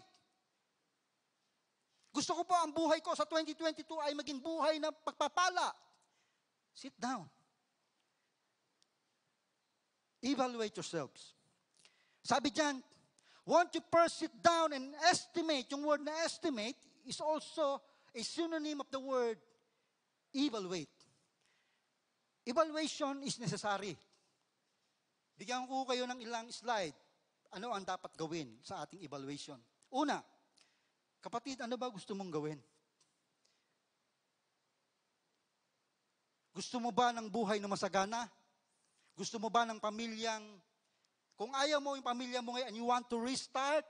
Speaker 4: Gusto ko po ang buhay ko sa twenty twenty-two ay maging buhay na pagpapala. Sit down. Evaluate yourselves. Sabi dyan, won't you first sit down and estimate? Yung word na estimate is also a synonym of the word evaluate. Evaluation is necessary. Bigyan ko kayo ng ilang slide. Ano ang dapat gawin sa ating evaluation? Una, kapatid, ano ba gusto mong gawin? Gusto mo ba ng buhay na masagana? Gusto mo ba ng pamilyang, kung ayaw mo yung pamilya mo ngayon and you want to restart,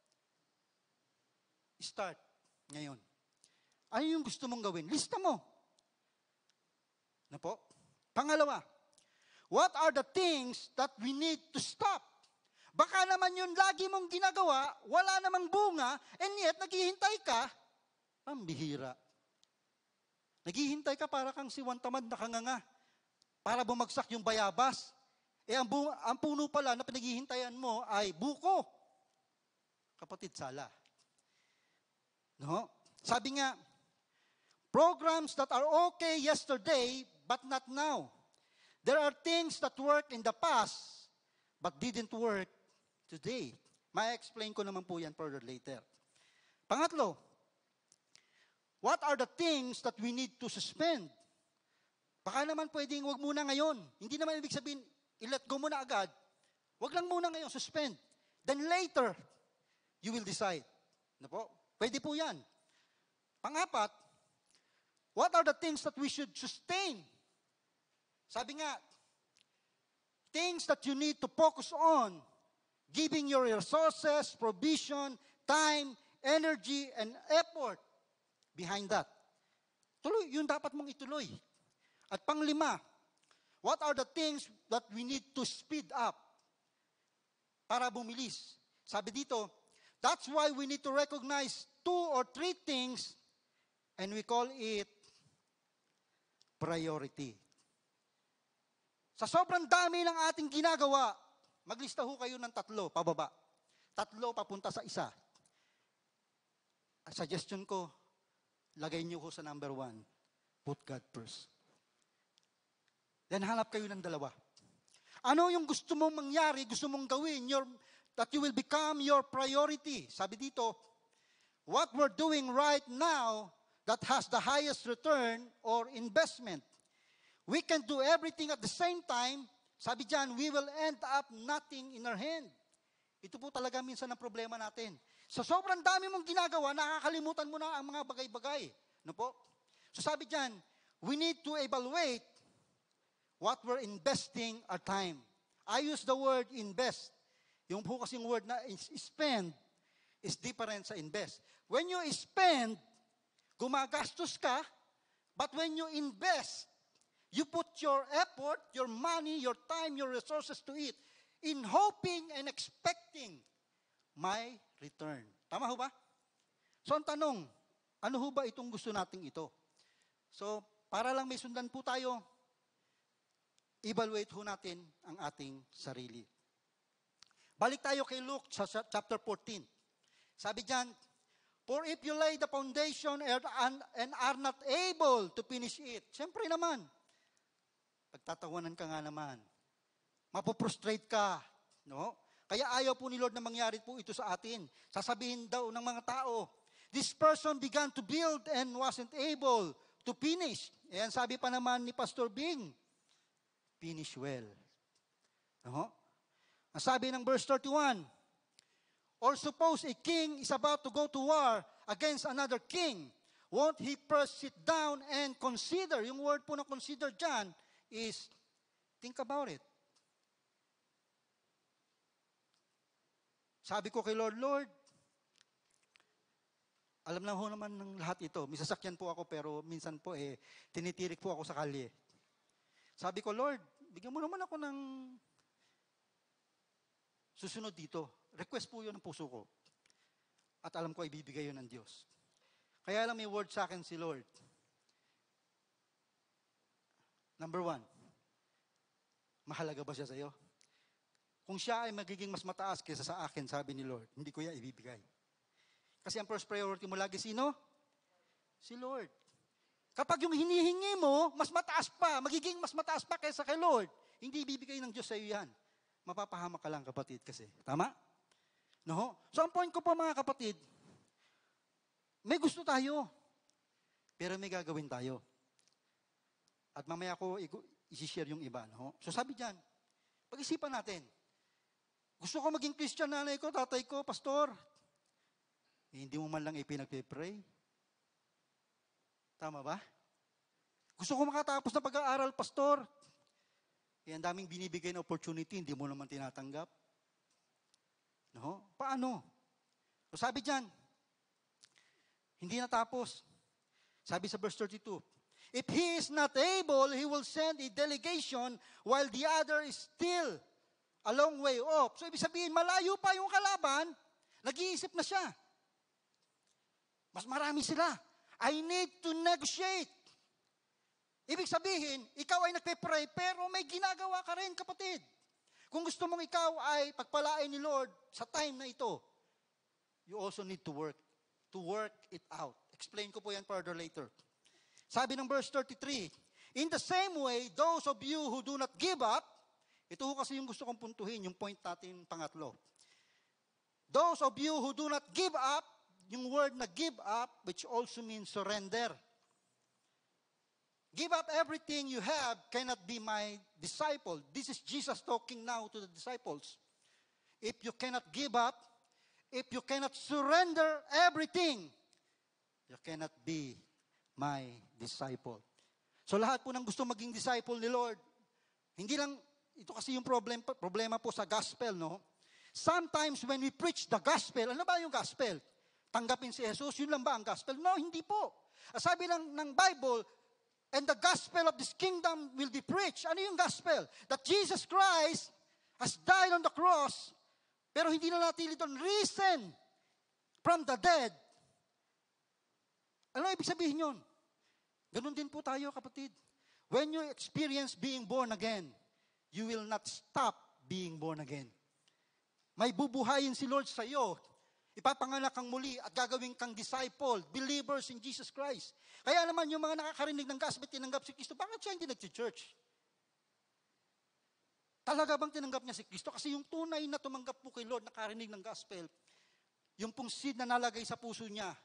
Speaker 4: start ngayon. Ano yung gusto mong gawin? Lista mo. Ano po? Pangalawa, what are the things that we need to stop? Baka naman yun lagi mong ginagawa, wala namang bunga, and yet naghihintay ka, pambihira. Naghihintay ka para kang siwan tamad na kanganga, para bumagsak yung bayabas. Eh ang, bu- ang puno pala na pinaghihintayan mo ay buko. Kapatid, sala. No? Sabi nga, programs that are okay yesterday, but not now. There are things that work in the past, but didn't work today. May explain ko naman po yan further later. Pangatlo, what are the things that we need to suspend? Baka naman pwedeng wag muna ngayon. Hindi naman ibig sabihin, i-let go muna agad. Wag lang muna ngayon, suspend. Then later, you will decide. Ano po? Pwede po yan. Pangapat, what are the things that we should sustain? Sabi nga, things that you need to focus on, giving your resources, provision, time, energy, and effort behind that. Tuloy, yun dapat mong ituloy. At panglima, what are the things that we need to speed up para bumilis? Sabi dito, that's why we need to recognize two or three things and we call it priority. Sa sobrang dami ng ating ginagawa, maglista ho kayo ng tatlo, pababa. Tatlo papunta sa isa. A suggestion ko, lagay niyo ko sa number one, put God first. Then hanap kayo ng dalawa. Ano yung gusto mong mangyari, gusto mong gawin, your, that you will become your priority? Sabi dito, what we're doing right now that has the highest return or investment. We can do everything at the same time. Sabi dyan, we will end up nothing in our hand. Ito po talaga minsan ang problema natin. Sa sobrang dami mong ginagawa, nakakalimutan mo na ang mga bagay-bagay. Ano po? So sabi dyan, we need to evaluate what we're investing our time. I use the word invest. Yung po kasing word na spend is different sa invest. When you spend, gumagastos ka, but when you invest, you put your effort, your money, your time, your resources to it in hoping and expecting my return. Tama ho ba? So ang tanong, ano ho ba itong gusto nating ito? So, para lang may sundan po tayo, evaluate ho natin ang ating sarili. Balik tayo kay Luke sa chapter fourteen. Sabi diyan, For if you lay the foundation and, and are not able to finish it, siyempre naman, pagtatawanan ka nga naman. Mapoprostrate ka. No? Kaya ayaw po ni Lord na mangyari po ito sa atin. Sasabihin daw ng mga tao, this person began to build and wasn't able to finish. Ayan, sabi pa naman ni Pastor Bing, finish well. No? Ang sabi ng verse thirty-one, or suppose a king is about to go to war against another king, won't he first sit down and consider? Yung word po na consider dyan is, think about it. Sabi ko kay Lord, Lord, alam lang ho naman ng lahat ito. May sasakyan po ako pero minsan po eh, tinitirik po ako sa kalye. Sabi ko, Lord, bigyan mo naman ako ng susunod dito. Request po yun ng puso ko. At alam ko, ibibigay yun ng Diyos. Kaya lang may word sa akin si Lord. Number one, mahalaga ba siya sa'yo? Kung siya ay magiging mas mataas kaysa sa akin, sabi ni Lord, hindi ko yan ibibigay. Kasi ang first priority mo lagi sino? Si Lord. Kapag yung hinihingi mo, mas mataas pa, magiging mas mataas pa kaysa kay Lord, hindi ibibigay ng Diyos sa iyo yan. Mapapahamak ka lang, kapatid, kasi. Tama? No? So ang point ko po, mga kapatid, may gusto tayo, pero may gagawin tayo. At mamaya ko i-share yung iba. No? So sabi dyan, pag-isipan natin, gusto ko maging Christian, nanay ko, tatay ko, pastor. Eh, hindi mo man lang ipinagpipray. Tama ba? Gusto ko makatapos na pag-aaral, pastor. Eh, ang daming binibigay na opportunity, hindi mo naman tinatanggap. No? Paano? So sabi dyan, hindi natapos. Sabi sa verse thirty-two, if he is not able, he will send a delegation while the other is still a long way off. So ibig sabihin, malayo pa yung kalaban, nag-iisip na siya. Mas marami sila. I need to negotiate. Ibig sabihin, ikaw ay nagpe-pray, pero may ginagawa ka rin, kapatid. Kung gusto mong ikaw ay pagpalain ni Lord sa time na ito, you also need to work. To work it out. Explain ko po yan further later. Sabi ng verse thirty-three, in the same way, those of you who do not give up, ito kasi yung gusto kong puntuhin, yung point natin pangatlo. Those of you who do not give up, yung word na give up, which also means surrender. Give up everything you have cannot be my disciple. This is Jesus talking now to the disciples. If you cannot give up, if you cannot surrender everything, you cannot be my disciple. So lahat po ng gusto maging disciple ni Lord, hindi lang, ito kasi yung problem, problema po sa gospel, no? Sometimes when we preach the gospel, ano ba yung gospel? Tanggapin si Jesus, yun lang ba ang gospel? No, hindi po. Sabi ng, ng Bible, and the gospel of this kingdom will be preached. Ano yung gospel? That Jesus Christ has died on the cross, pero hindi na natili doon, risen from the dead. Ano ibig sabihin yun? Ganun din po tayo, kapatid. When you experience being born again, you will not stop being born again. May bubuhayin si Lord sa iyo. Ipapanganak kang muli at gagawin kang disciple, believers in Jesus Christ. Kaya naman yung mga nakakarinig ng gospel, tinanggap si Kristo, bakit siya hindi nag-church? Talaga bang tinanggap niya si Kristo? Kasi yung tunay na tumanggap po kay Lord, nakarinig ng gospel, yung pong seed na nalagay sa puso niya,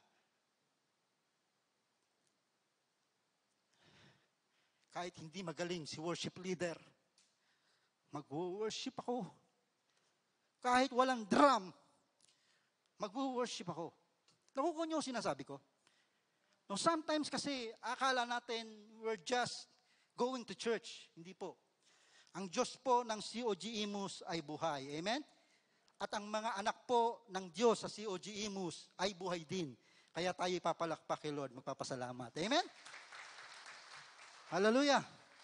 Speaker 4: kahit hindi magaling si worship leader, mag-worship ako. Kahit walang drum, mag-worship ako. Nakukuha niyo sinasabi ko? No, sometimes kasi akala natin we're just going to church. Hindi po. Ang Diyos po ng C O G Imus ay buhay. Amen? At ang mga anak po ng Diyos sa C O G Imus ay buhay din. Kaya tayo ipapalakpak kay Lord, magpapasalamat. Amen? Hallelujah.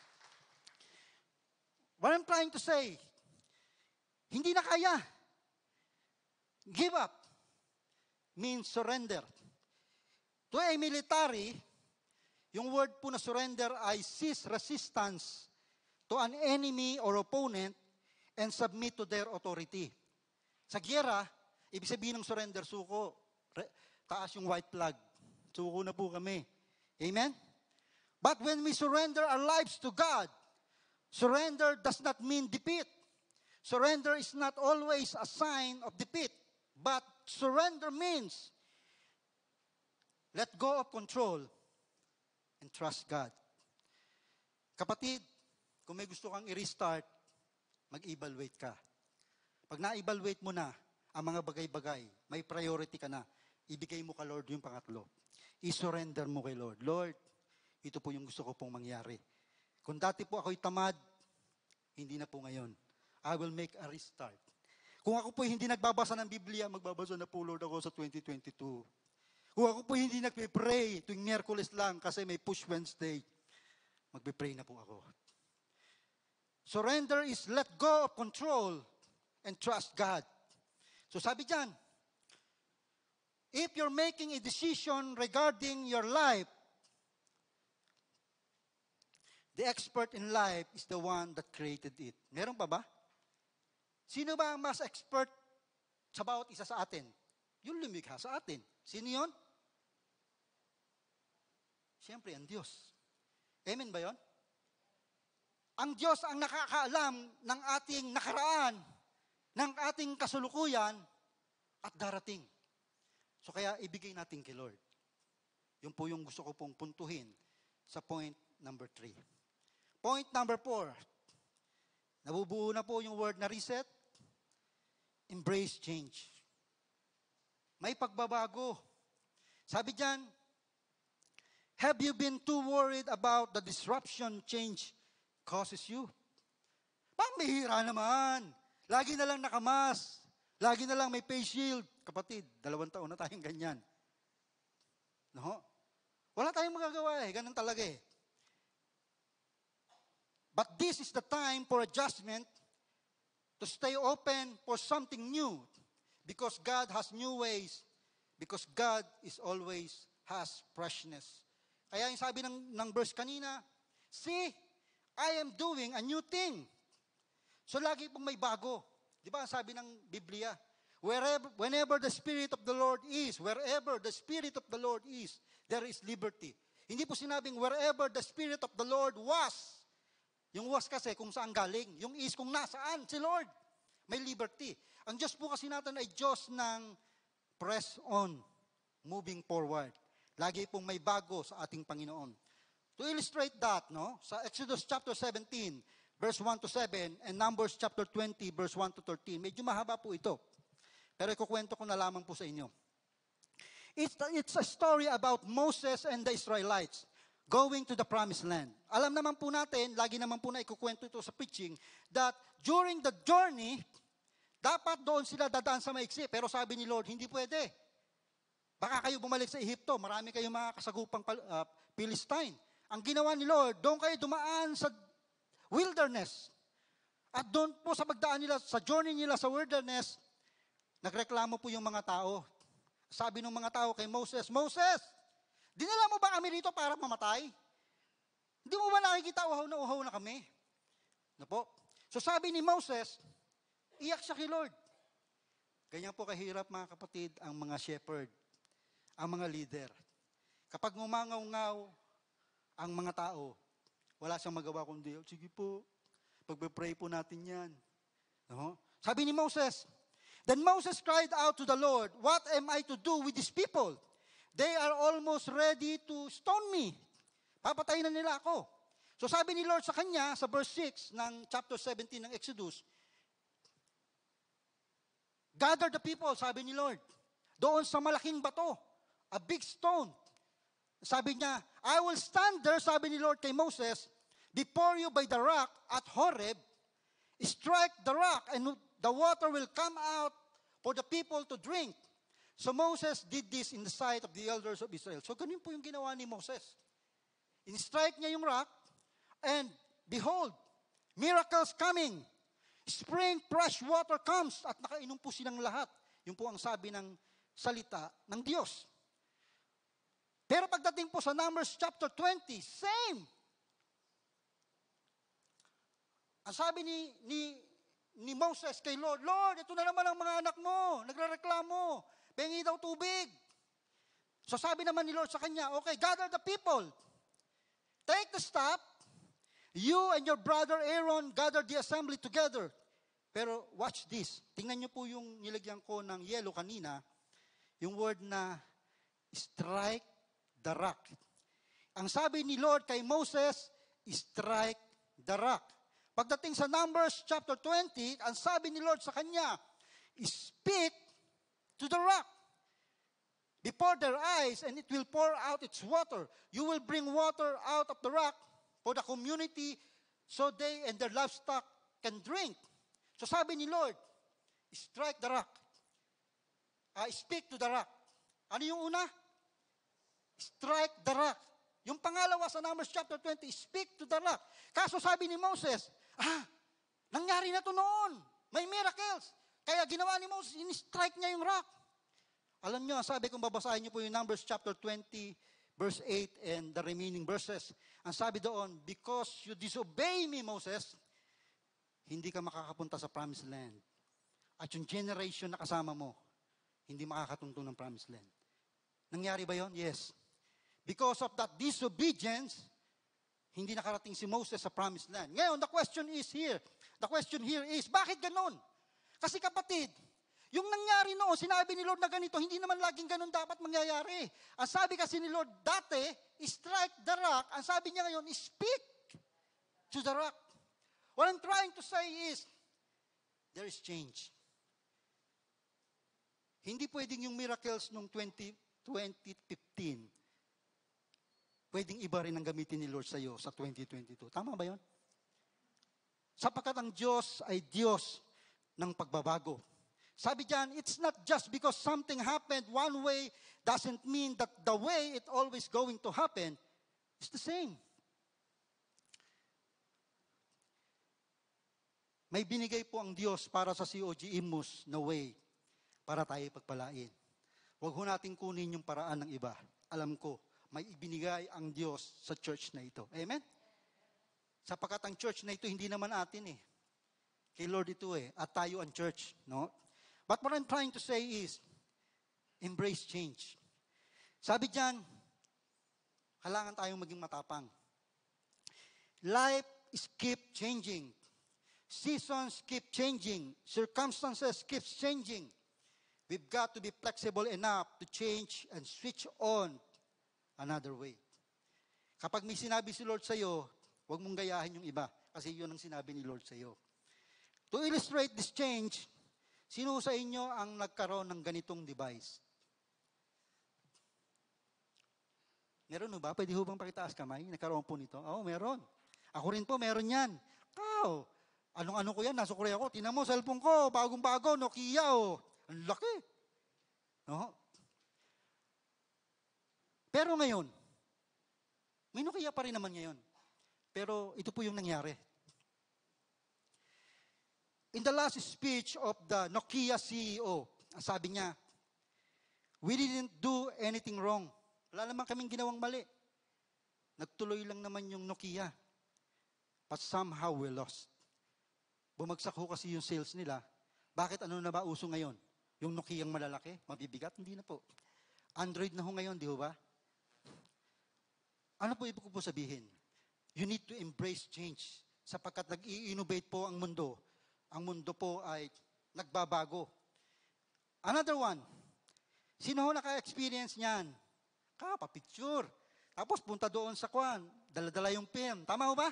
Speaker 4: What I'm trying to say, hindi na kaya. Give up means surrender. To a military, yung word po na surrender ay cease resistance to an enemy or opponent and submit to their authority. Sa gyera, ibig sabihin ng surrender, suko, re- taas yung white flag. Suko na po kami. Amen? But when we surrender our lives to God, surrender does not mean defeat. Surrender is not always a sign of defeat. But surrender means let go of control and trust God. Kapatid, kung may gusto kang i-restart, mag-evaluate ka. Pag na-evaluate mo na ang mga bagay-bagay, may priority ka na, ibigay mo ka, Lord, yung pangatlo. I-surrender mo kay Lord. Lord, ito po yung gusto ko pong mangyari. Kung dati po ako'y tamad, hindi na po ngayon. I will make a restart. Kung ako po hindi nagbabasa ng Biblia, magbabasa na po, Lord, ako sa twenty twenty-two. Kung ako po hindi nagpe-pray tuwing Miyerkules lang kasi may Push Wednesday, magpe-pray na po ako. Surrender is let go of control and trust God. So sabi dyan, if you're making a decision regarding your life, the expert in life is the one that created it. Meron pa ba? Sino ba ang mas expert sa bawat isa sa atin? Yung lumikha sa atin. Sino yun? Siyempre, ang Diyos. Amen ba yun? Ang Diyos ang nakakaalam ng ating nakaraan, ng ating kasulukuyan, at darating. So kaya ibigay natin kay Lord. Yun po yung gusto ko pong puntuhin sa point number three. Point number four. Nabubuo na po yung word na reset. Embrace change. May pagbabago. Sabi diyan, have you been too worried about the disruption change causes you? Pambihira naman. Lagi na lang nakamas. Lagi na lang may face shield. Kapatid, dalawang taon na tayong ganyan. No? Wala tayong magagawa eh. Ganun talaga eh. But this is the time for adjustment, to stay open for something new. Because God has new ways. Because God is always has freshness. Kaya yung sabi ng, ng verse kanina, see, I am doing a new thing. So lagi pong may bago. Di ba ang sabi ng Biblia? Wherever, whenever the Spirit of the Lord is, wherever the Spirit of the Lord is, there is liberty. Hindi po sinabing wherever the Spirit of the Lord was. Yung was kasi kung saan galing. Yung is kung nasaan si Lord. May liberty. Ang Diyos po kasi natin ay Diyos ng press on, moving forward. Lagi pong may bago sa ating Panginoon. To illustrate that, no, sa Exodus chapter seventeen, verse one to seven, and Numbers chapter twenty, verse one to thirteen. Medyo mahaba po ito. Pero ikukwento ko na lamang po sa inyo. It's, it's a story about Moses and the Israelites going to the promised land. Alam naman po natin, lagi naman po na ikukwento ito sa preaching, that during the journey, dapat doon sila dadaan sa maiksi. Pero sabi ni Lord, hindi pwede. Baka kayo bumalik sa Ehipto, marami kayong mga kasagupang uh, Philistine. Ang ginawa ni Lord, doon kayo dumaan sa wilderness. At doon po sa pagdaan nila, sa journey nila sa wilderness, nagreklamo po yung mga tao. Sabi ng mga tao kay Moses, Moses, dinala mo ba kami rito para mamatay? Hindi mo ba nakikita uhaw na uhaw na kami? No po? So sabi ni Moses, iyak siya kay Lord. Ganyan po kahirap mga kapatid ang mga shepherd, ang mga leader. Kapag ngumangaw-ngaw ang mga tao, wala siyang magawa kundi, sige po, pagpe-pray po natin yan. No? Sabi ni Moses, then Moses cried out to the Lord, what am I to do with these people? They are almost ready to stone me. Papatayin na nila ako. So sabi ni Lord sa kanya, sa verse six ng chapter seventeen ng Exodus, gather the people, sabi ni Lord, doon sa malaking bato, a big stone. Sabi niya, I will stand there, sabi ni Lord kay Moses, before you by the rock at Horeb, strike the rock and the water will come out for the people to drink. So Moses did this in the sight of the elders of Israel. So ganun po yung ginawa ni Moses. In-strike niya yung rock, and behold, miracles coming. Spring fresh water comes, at nakainom po silang lahat. Yun po ang sabi ng salita ng Diyos. Pero pagdating po sa Numbers chapter twenty, same. Ang sabi ni, ni, ni Moses kay Lord, Lord, ito na naman ang mga anak mo, nagrereklamo, pengi daw tubig. So sabi naman ni Lord sa kanya, okay, gather the people. Take the staff. You and your brother Aaron gather the assembly together. Pero watch this. Tingnan niyo po yung nilagyan ko ng yellow kanina. Yung word na strike the rock. Ang sabi ni Lord kay Moses, strike the rock. Pagdating sa Numbers chapter twenty, ang sabi ni Lord sa kanya, speak to the rock before their eyes, and it will pour out its water. You will bring water out of the rock for the community so they and their livestock can drink. So sabi ni Lord, strike the rock. Uh, speak to the rock. Ano yung una? Strike the rock. Yung pangalawa sa Numbers chapter twenty, speak to the rock. Kaso sabi ni Moses, ah, nangyari na to noon. May miracles. Kaya ginawa ni Moses, in-strike niya yung rock. Alam niyo, sabi kong babasahin niyo po yung Numbers chapter twenty, verse eight and the remaining verses. Ang sabi doon, because you disobey me, Moses, hindi ka makakapunta sa promised land. At yung generation na kasama mo, hindi makakatungtong ng promised land. Nangyari ba yon? Yes. Because of that disobedience, hindi nakarating si Moses sa promised land. Ngayon, the question is here. The question here is, bakit ganun? Kasi kapatid, yung nangyari noon, sinabi ni Lord na ganito, hindi naman laging ganun dapat mangyayari. Ang sabi kasi ni Lord dati, strike the rock. Ang sabi niya ngayon, speak to the rock. What I'm trying to say is, there is change. Hindi pwedeng yung miracles noong twenty fifteen, pwedeng iba rin ang gamitin ni Lord sa iyo sa twenty twenty-two. Tama ba yun? Sapagkat ang Diyos ay Diyos ng pagbabago. Sabi diyan, it's not just because something happened one way doesn't mean that the way it always going to happen is the same. May binigay po ang Diyos para sa C O G Imus na way para tayo pagpalain. Huwag ho natin kunin yung paraan ng iba. Alam ko, may ibinigay ang Diyos sa church na ito. Amen? Sapagkat ang church na ito hindi naman atin eh. Kay Lord ito eh. At tayo ang church. No? But what I'm trying to say is, embrace change. Sabi diyan, kailangan tayong maging matapang. Life is keep changing. Seasons keep changing. Circumstances keep changing. We've got to be flexible enough to change and switch on another way. Kapag may sinabi si Lord sa iyo, huwag mong gayahin yung iba. Kasi yun ang sinabi ni Lord sa iyo. To illustrate this change, sino sa inyo ang nagkaroon ng ganitong device? Meron ho ba? Pwede ho bang pakitaas kamay? Nagkaroon po nito? Oo, meron. Ako rin po, meron yan. Kao, anong-ano ko yan? Nasa Korea ko. Tinan mo, cellphone ko, bagong-bago, Nokia, oh. Ang laki. No? Pero ngayon, may Nokia pa rin naman ngayon. Pero ito po yung nangyari. In the last speech of the Nokia C E O, sabi niya, we didn't do anything wrong. Wala naman kaming ginawang mali. Nagtuloy lang naman yung Nokia. But somehow we lost. Bumagsak ho kasi yung sales nila. Bakit ano na ba uso ngayon? Yung Nokia-ang malalaki, mabibigat? Hindi na po. Android na ho ngayon, di ho ba? Ano po ibig ko po sabihin? You need to embrace change. Sapagkat nag-i-innovate po ang mundo. Ang mundo po ay nagbabago. Another one. Sino ho naka-experience niyan? Kapapicture. Tapos punta doon sa kwan. Dala-dala yung film. Tama ho ba?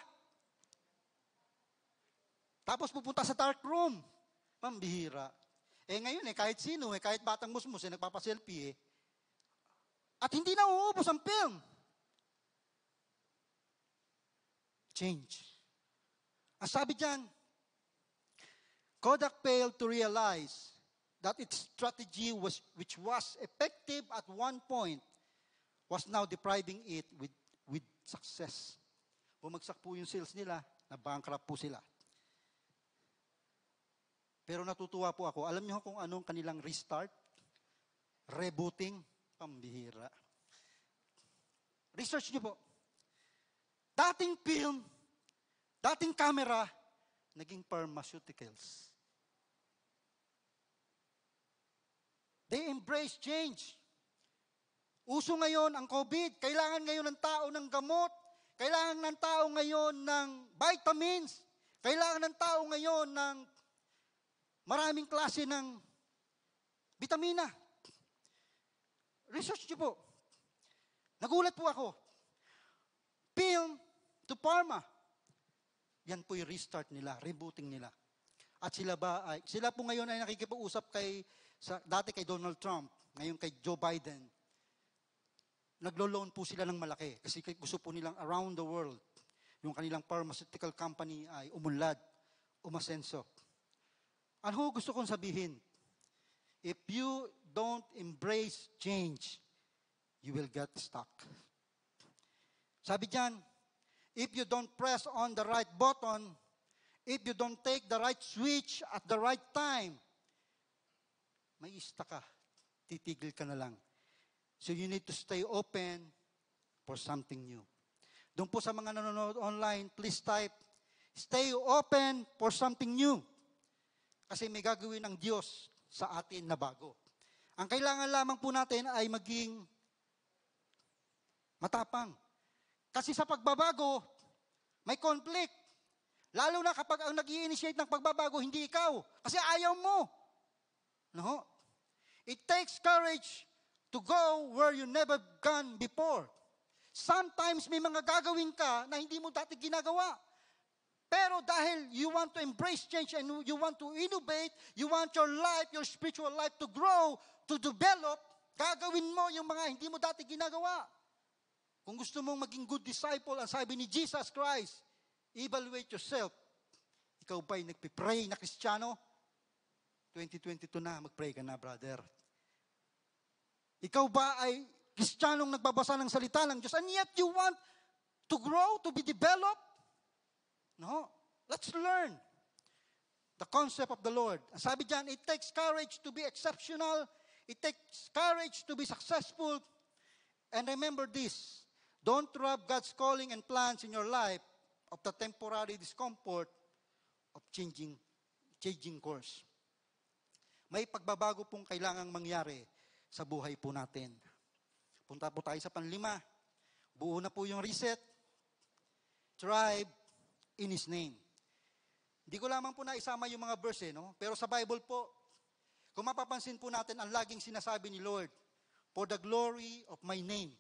Speaker 4: Tapos pupunta sa dark room. Pambihira. Eh ngayon eh, kahit sino eh, kahit batang musmus eh, nagpapaselfie eh. At hindi na uubos ang film. Change. Ang sabi dyan, Kodak failed to realize that its strategy was, which was effective at one point, was now depriving it with, with success. Bumagsak po yung sales nila, na-bankrupt po sila. Pero natutuwa po ako. Alam niyo kung anong kanilang restart? Rebooting? Pambihira. Research niyo po. Dating film, dating camera, naging pharmaceuticals. They embrace change. Uso ngayon ang COVID. Kailangan ngayon ng tao ng gamot. Kailangan ng tao ngayon ng vitamins. Kailangan ng tao ngayon ng maraming klase ng vitamina. Research niyo po. Nagulat po ako. Film to pharma. Yan po yung restart nila, rebooting nila. At sila ba ay, sila po ngayon ay nakikipag-usap kay, sa, dati kay Donald Trump, ngayon kay Joe Biden. Naglo-loan po sila ng malaki kasi gusto po nilang around the world, yung kanilang pharmaceutical company ay umunlad, umasenso. Ano gusto kong sabihin? If you don't embrace change, you will get stuck. Sabi diyan, if you don't press on the right button, if you don't take the right switch at the right time, may stuck ka. Titigil ka na lang. So you need to stay open for something new. Doon po sa mga nanonood online, please type, stay open for something new. Kasi may gagawin ang Diyos sa atin na bago. Ang kailangan lamang po natin ay maging matapang. Kasi sa pagbabago, may conflict. Lalo na kapag ang nag-i-initiate ng pagbabago, hindi ikaw. Kasi ayaw mo. No? It takes courage to go where you never gone before. Sometimes may mga gagawin ka na hindi mo dati ginagawa. Pero dahil you want to embrace change and you want to innovate, you want your life, your spiritual life to grow, to develop, gagawin mo yung mga hindi mo dati ginagawa. Kung gusto mong maging good disciple, ang sabi ni Jesus Christ, evaluate yourself. Ikaw ba'y nagpipray na Kristiyano? twenty twenty-two na, magpray ka na, brother. Ikaw ba ay Kristiyanong nagbabasa ng salita ng Diyos and yet you want to grow, to be developed? No. Let's learn the concept of the Lord. Ang sabi diyan, it takes courage to be exceptional. It takes courage to be successful. And remember this, don't rob God's calling and plans in your life of the temporary discomfort of changing, changing course. May pagbabago pong kailangang mangyari sa buhay po natin. Punta po tayo sa panlima. Buo na po yung reset. Thrive in His name. Hindi ko lamang po na isama yung mga verse, eh, no? Pero sa Bible po, kung mapapansin po natin, ang laging sinasabi ni Lord, for the glory of my name.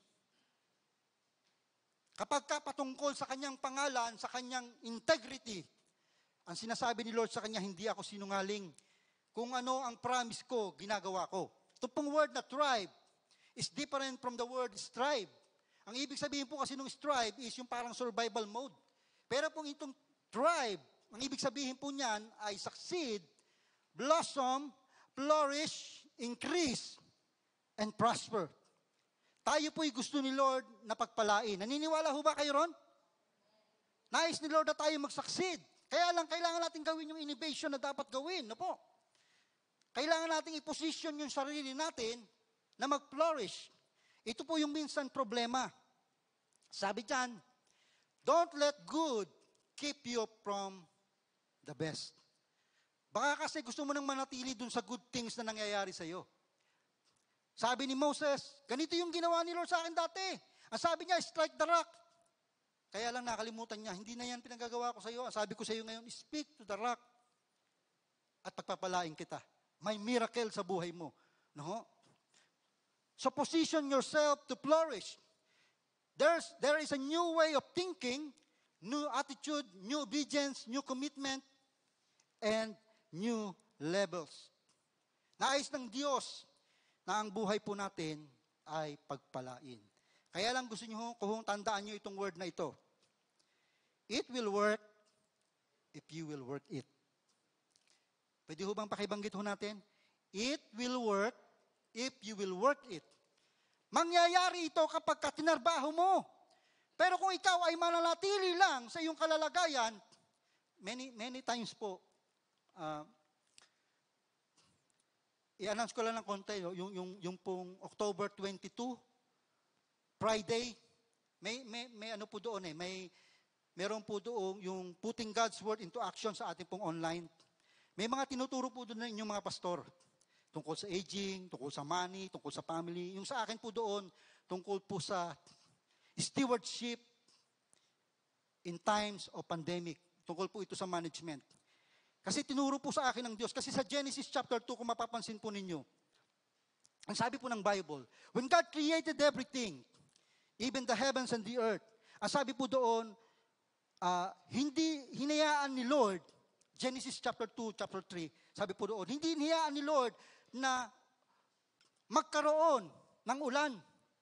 Speaker 4: Kapag ka patungkol sa kanyang pangalan, sa kanyang integrity, ang sinasabi ni Lord sa kanya, hindi ako sinungaling. Kung ano ang promise ko, ginagawa ko. Ito pong word na thrive is different from the word strive. Ang ibig sabihin po kasi ng strive is yung parang survival mode. Pero pong itong thrive, ang ibig sabihin po niyan ay succeed, blossom, flourish, increase, and prosper. Tayo po'y gusto ni Lord na pagpalain. Naniniwala ho ba kayo ron? Nais ni Lord na tayo mag-succeed. Kaya lang kailangan natin gawin yung innovation na dapat gawin. No po? Kailangan natin i-position yung sarili natin na mag-flourish. Ito po yung minsan problema. Sabi dyan, don't let good keep you from the best. Baka kasi gusto mo nang manatili dun sa good things na nangyayari sa'yo. Sabi ni Moses, ganito yung ginawa ni Lord sa akin dati. Ang sabi niya, strike the rock. Kaya lang nakalimutan niya, hindi na yan pinagagawa ko sa'yo. Ang sabi ko sa'yo ngayon, speak to the rock at pagpapalain kita. May miracle sa buhay mo. No? So position yourself to flourish. There's, there is a new way of thinking, new attitude, new obedience, new commitment, and new levels. Nais ng Diyos na ang buhay po natin ay pagpalain. Kaya lang gusto niyo kung tandaan niyo itong word na ito. It will work if you will work it. Pwede ho bang pakibanggit ho natin? It will work if you will work it. Mangyayari ito kapag katinarbaho mo. Pero kung ikaw ay mananatili lang sa iyong kalalagayan, many many times po, uh, i-announce ko lang ng konti, yung, yung, yung pong October twenty-two, Friday, may, may, may ano po doon eh, may, meron po doon yung putting God's Word into action sa ating pong online. May mga tinuturo po doon ng inyong mga pastor. tungkol sa aging, tungkol sa money, tungkol sa family. Yung sa akin po doon, tungkol po sa stewardship in times of pandemic. Tungkol po ito sa management. Kasi tinuro po sa akin ng Diyos. Kasi sa Genesis chapter two, kung mapapansin po ninyo, ang sabi po ng Bible, when God created everything, even the heavens and the earth, ang sabi po doon, uh, hindi hinayaan ni Lord, Genesis chapter two, chapter three, sabi po doon, hindi hinayaan ni Lord na magkaroon ng ulan.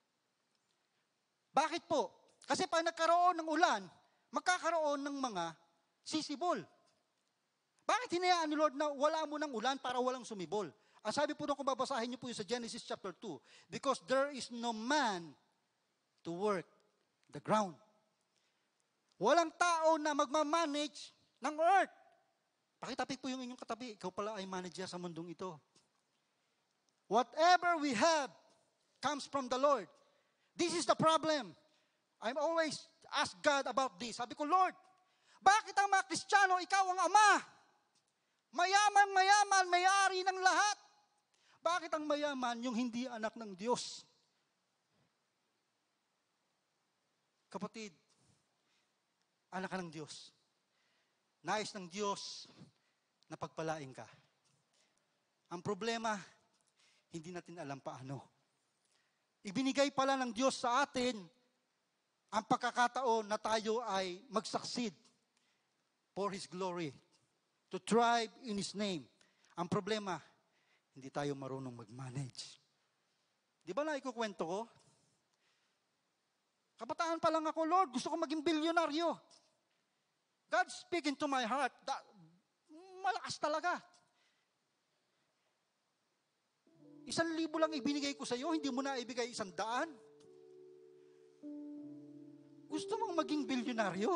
Speaker 4: Bakit po? Kasi pag nagkaroon ng ulan, magkakaroon ng mga sisibol. Bakit hinayaan ni Lord na wala mo ng ulan para walang sumibol? Ang sabi po doon, kung babasahin niyo po yung sa Genesis chapter two, because there is no man to work the ground. Walang tao na magmamanage ng earth. Pakitapik po yung inyong katabi. Ikaw pala ay manager sa mundong ito. Whatever we have comes from the Lord. This is the problem. I'm always ask God about this. Sabi ko, Lord, bakit ang mga Kristiyano, ikaw ang Ama? Mayaman, mayaman, may-ari ng lahat. Bakit ang mayaman yung hindi anak ng Diyos? Kapatid, anak ka ng Diyos. Nais ng Diyos na pagpalain ka. Ang problema, hindi natin alam paano. Ibinigay pala ng Diyos sa atin ang pagkakataon na tayo ay mag-succeed for His glory, to thrive in His name. Ang problema, hindi tayo marunong mag-manage. Di ba na ikukwento ko? Kabataan pa lang ako, Lord, gusto ko maging bilyonaryo. God speaking to my heart, that, malakas talaga. Isang libo lang ibinigay ko sa iyo, hindi mo na ibigay isang daan. Gusto mong maging bilyonaryo?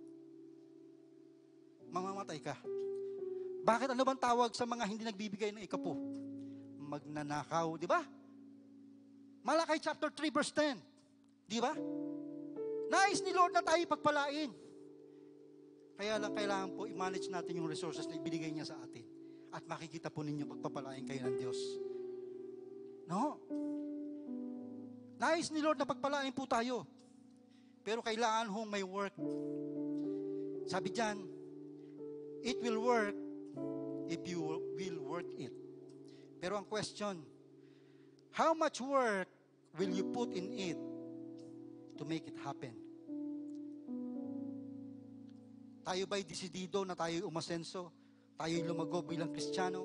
Speaker 4: Mamamatay ka. Bakit ano bang tawag sa mga hindi nagbibigay ng ikapo? Magnanakaw, di ba? Malakay chapter three verse ten. Di ba? Nais ni Lord na tayo pagpalain. Kaya lang kailangan po i-manage natin yung resources na ibinigay niya sa atin. At makikita po ninyo pagpapalain kayo ng Diyos. No? Nais ni Lord na pagpalain po tayo. Pero kailangan hong may work. Sabi diyan, it will work if you will work it. Pero ang question, how much work will you put in it to make it happen? Tayo ba'y desidido na tayo'y umasenso? Tayo'y lumago bilang Kristiyano?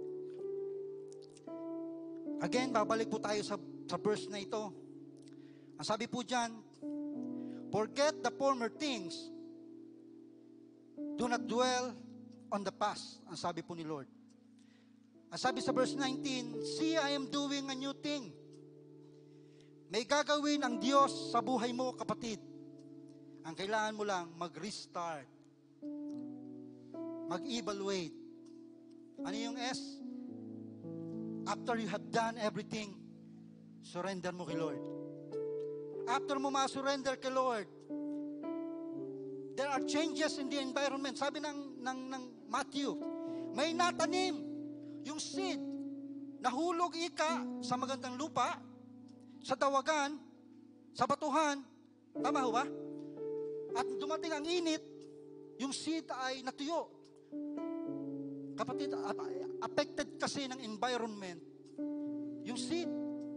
Speaker 4: Again, babalik po tayo sa, sa verse na ito. Ang sabi po dyan, forget the former things. Do not dwell on the past. Ang sabi po ni Lord. Ang sabi sa verse nineteen, see, I am doing a new thing. May gagawin ang Diyos sa buhay mo, kapatid. Ang kailangan mo lang, mag-restart. Mag-evaluate. Ano yung S? After you have done everything, surrender mo kay Lord. After mo ma-surrender kay Lord, there are changes in the environment. Sabi ng, ng, ng Matthew, may natanim yung seed, nahulog ika sa magandang lupa, sa dawagan, sa batuhan, tama ho ba? At dumating ang init, yung seed ay natuyo. Kapatid, affected kasi ng environment yung seed.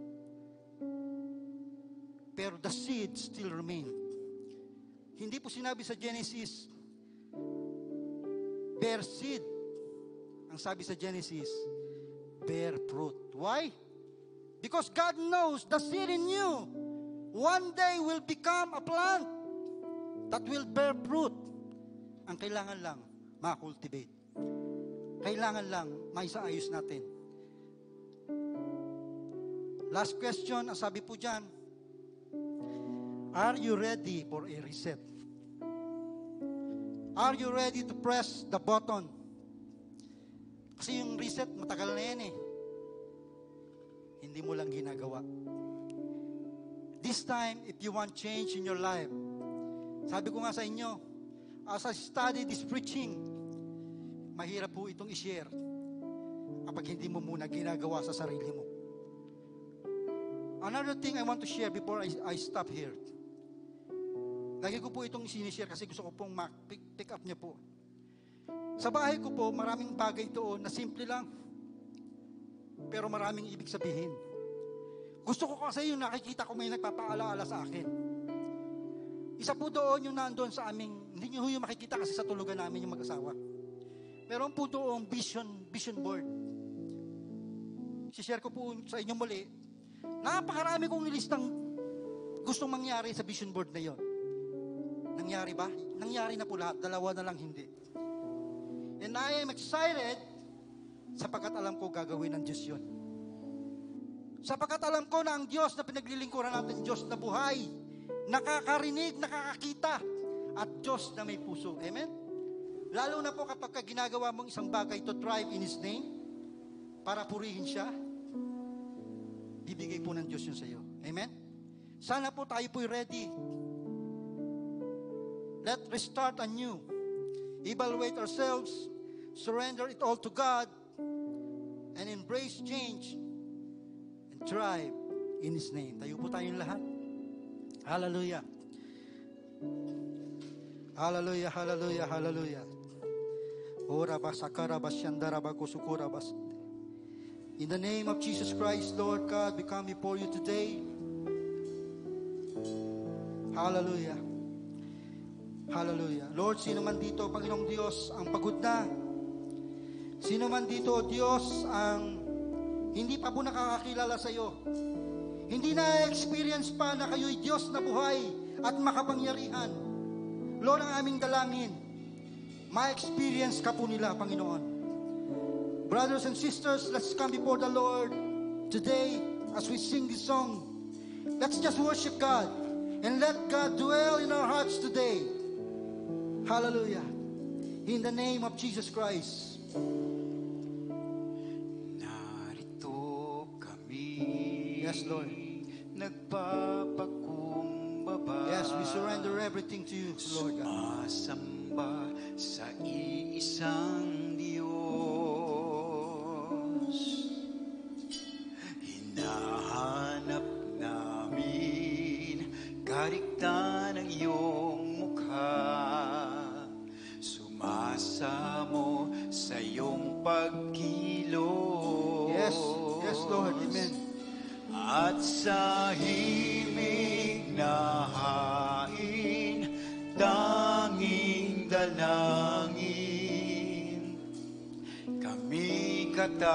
Speaker 4: Pero the seed still remain. Hindi po sinabi sa Genesis, bear seed. Ang sabi sa Genesis, bear fruit. Why? Because God knows the seed in you one day will become a plant that will bear fruit. Ang kailangan lang, ma-cultivate. Kailangan lang, maisaayos natin. Last question, ang sabi po dyan, are you ready for a reset? Are you ready to press the button? Kasi yung reset, matagal na yan eh. Hindi mo lang ginagawa. This time, if you want change in your life, sabi ko nga sa inyo, as I study this preaching, mahirap po itong i-share. kapag hindi mo muna ginagawa sa sarili mo. Another thing I want to share before I, I stop here. Lagi ko po itong sinishare kasi gusto ko pong pick, pick up niya po. Sa bahay ko po, maraming bagay doon na simple lang, pero maraming ibig sabihin. Gusto ko kasi yung nakikita ko may nagpapaalaala sa akin. Isa po doon yung nandoon sa aming, hindi nyo yung makikita kasi sa tulugan namin yung mag-asawa. Meron po doon vision, vision board. Si-share ko po sa inyo muli. Napakarami kong nilistang gustong mangyari sa vision board na yon. Nangyari ba? Nangyari na po lahat. Dalawa na lang hindi. And I am excited sapagkat alam ko gagawin ng Diyos yun. Sapagkat alam ko na ang Diyos na pinaglilingkuran natin, Diyos na buhay, nakakarinig, nakakakita, at Diyos na may puso. Amen? Lalo na po kapag ginagawa mong isang bagay to thrive in His name, para purihin siya, bibigay po ng Diyos yun sa iyo. Amen? Sana po tayo po'y ready. Let's restart anew. Evaluate ourselves, surrender it all to God, and embrace change, and thrive in His name. Tayo po tayong lahat. Hallelujah. Hallelujah, hallelujah, hallelujah. Ora basakara basyandara bakusukura bas. In the name of Jesus Christ, Lord God, we come before you today. Hallelujah. Hallelujah. Lord, sino man dito, Panginoong Diyos, ang pagod na. Sino man dito, Diyos, ang hindi pa po nakakakilala sa iyo. Hindi na-experience pa na kayo'y Diyos na buhay at makapangyarihan. Lord, ang aming dalangin, ma-experience ka po nila, Panginoon. Brothers and sisters, let's come before the Lord today as we sing this song. Let's just worship God and let God dwell in our hearts today. Hallelujah. In the name of Jesus Christ.
Speaker 1: Narito kami.
Speaker 4: Yes, Lord.
Speaker 1: Nagpapakumbaba.
Speaker 4: Yes, we surrender everything to you, Lord God.
Speaker 1: Sumasamba sa iisang Diyos. Hinahanap namin kariktan ng iyong mukha. Sumasamo sa iyong pagkilos.
Speaker 4: Yes, yes, Lord. Amen.
Speaker 1: At sa himig na hain, tanging dalangin, kami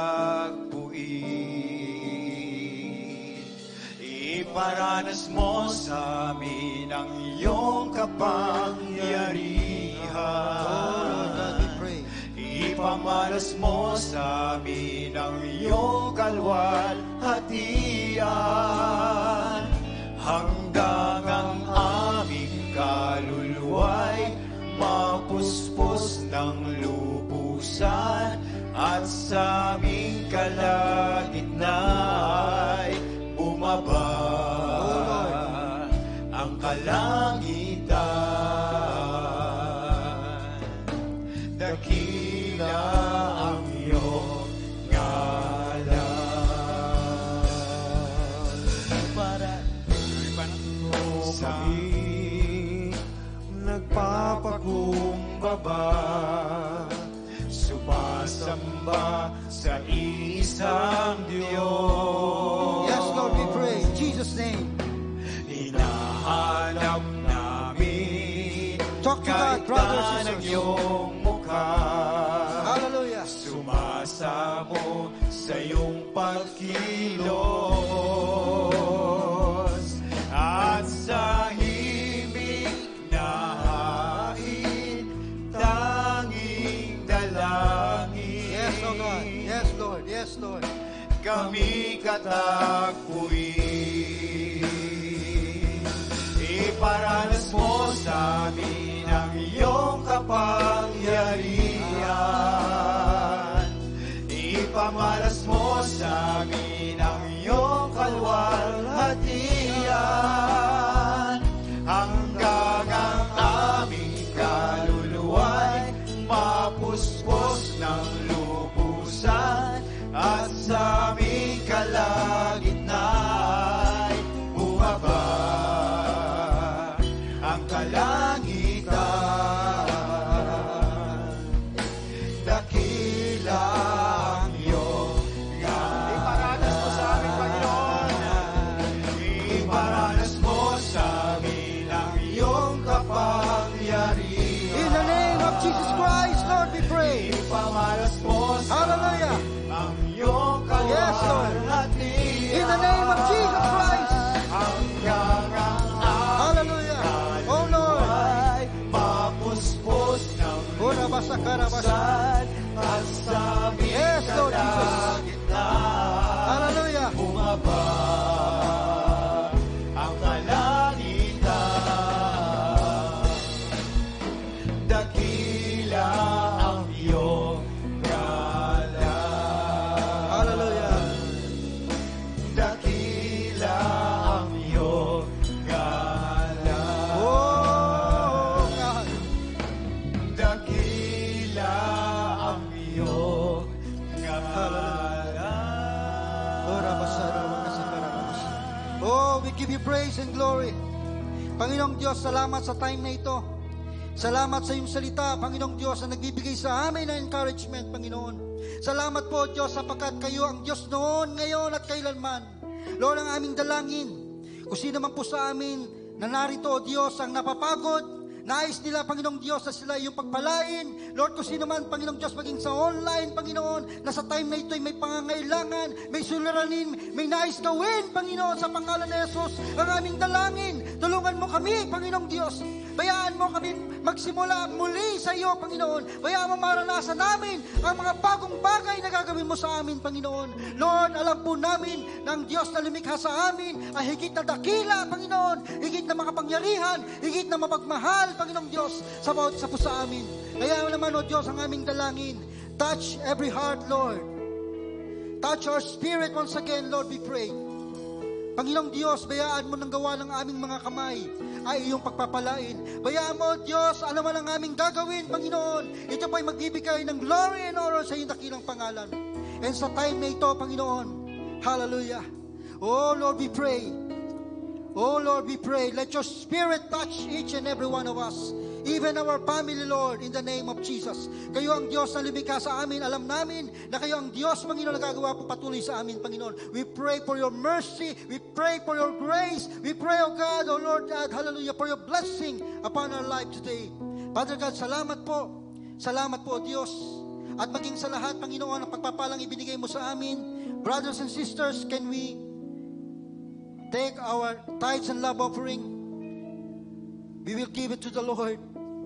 Speaker 1: katagpuin. Iparanas mo sa amin ang iyong kapangyarihan. Ipamalas mo sa amin ang iyong kalwalhatian, hanggang ang aming kaluluwa'y mapuspos ng lubusan, at sa aming kalagitna'y bumaba ang kalangitan. Dakila ang iyong ngalan. Para
Speaker 2: sa amin nagpapakumbaba, sumasamba sa isang Diyos.
Speaker 4: Yes, Lord, we pray in Jesus' name.
Speaker 2: Hinahanap namin
Speaker 4: Talk to God, brothers and
Speaker 2: ng
Speaker 4: sisters.
Speaker 2: iyong mukha.
Speaker 4: Hallelujah.
Speaker 2: Sumasamo sa iyong pagkilos, at sa himig na hain, tanging dalangin.
Speaker 4: Yes, oh God. Yes, Lord. Yes, Lord.
Speaker 2: Kami katagpuin. Iparanas mo sa amin ang iyong kapangyarihan. Ipamalas mo sa amin ang iyong kalwalhatian, hanggang ang aming kaluluwa'y mapuspos ng lubusan,
Speaker 4: Hallelujah.
Speaker 2: Bumaba ang kalangitan, dakila ang iyong ngalan.
Speaker 4: Hallelujah.
Speaker 2: Dakila ang iyong ngalan.
Speaker 4: Oh, God.
Speaker 2: Dakila ang iyong ngalan.
Speaker 4: Oh, Rabasara, Rabasara, Rabasara. Oh, we give you praise and glory. Panginoong Diyos, salamat sa time na ito. Salamat sa iyong salita, Panginoong Diyos, na nagbibigay sa amin ng encouragement, Panginoon. Salamat po, Diyos, sapagkat kayo ang Diyos noon, ngayon at kailanman. Lord, ang aming dalangin, kung sino man po sa amin na narito, Diyos, ang napapagod, nais nila, Panginoong Diyos, na sila yung pagpalain. Lord, kung sino man, Panginoong Diyos, maging sa online, Panginoon, na sa time na ito ay may pangangailangan, may suliranin, may nais gawin, Panginoon, sa pangalan ni Jesus, ang aming dalangin. Tulungan mo kami, Panginoong Diyos. Bayaan mo kami magsimula muli sa iyo, Panginoon. Bayaan mo maranasan namin ang mga bagong bagay na gagawin mo sa amin, Panginoon. Lord, alam po namin na ang Diyos na lumikha sa amin ay higit na dakila, Panginoon. Higit na makapangyarihan, higit na mapagmahal, Panginoong Diyos, sa bawat isa po sa amin. Kaya naman, O Diyos, ang aming dalangin. Touch every heart, Lord. Touch our spirit once again, Lord, we pray. Panginoong Diyos, bayaan mo ng gawa ng aming mga kamay ay iyong pagpapalain. Bayaan mo, Diyos, ano man ang aming gagawin, Panginoon. Ito po ay magbibigay ng glory and honor sa iyong dakilang pangalan. And sa time na ito, Panginoon, hallelujah. Oh, Lord, we pray. Oh, Lord, we pray. Let your spirit touch each and every one of us. Even our family, Lord, in the name of Jesus. Kayo ang Diyos na lumikha sa amin. Alam namin na kayo ang Diyos, Panginoon, na gagawa po patuloy sa amin, Panginoon. We pray for your mercy. We pray for your grace. We pray, O God, O Lord God, hallelujah, for your blessing upon our life today. Father God, salamat po. Salamat po, O Diyos. At maging sa lahat, Panginoon, ang pagpapalang ibinigay mo sa amin. Brothers and sisters, can we take our tithes and love offering? We will give it to the Lord.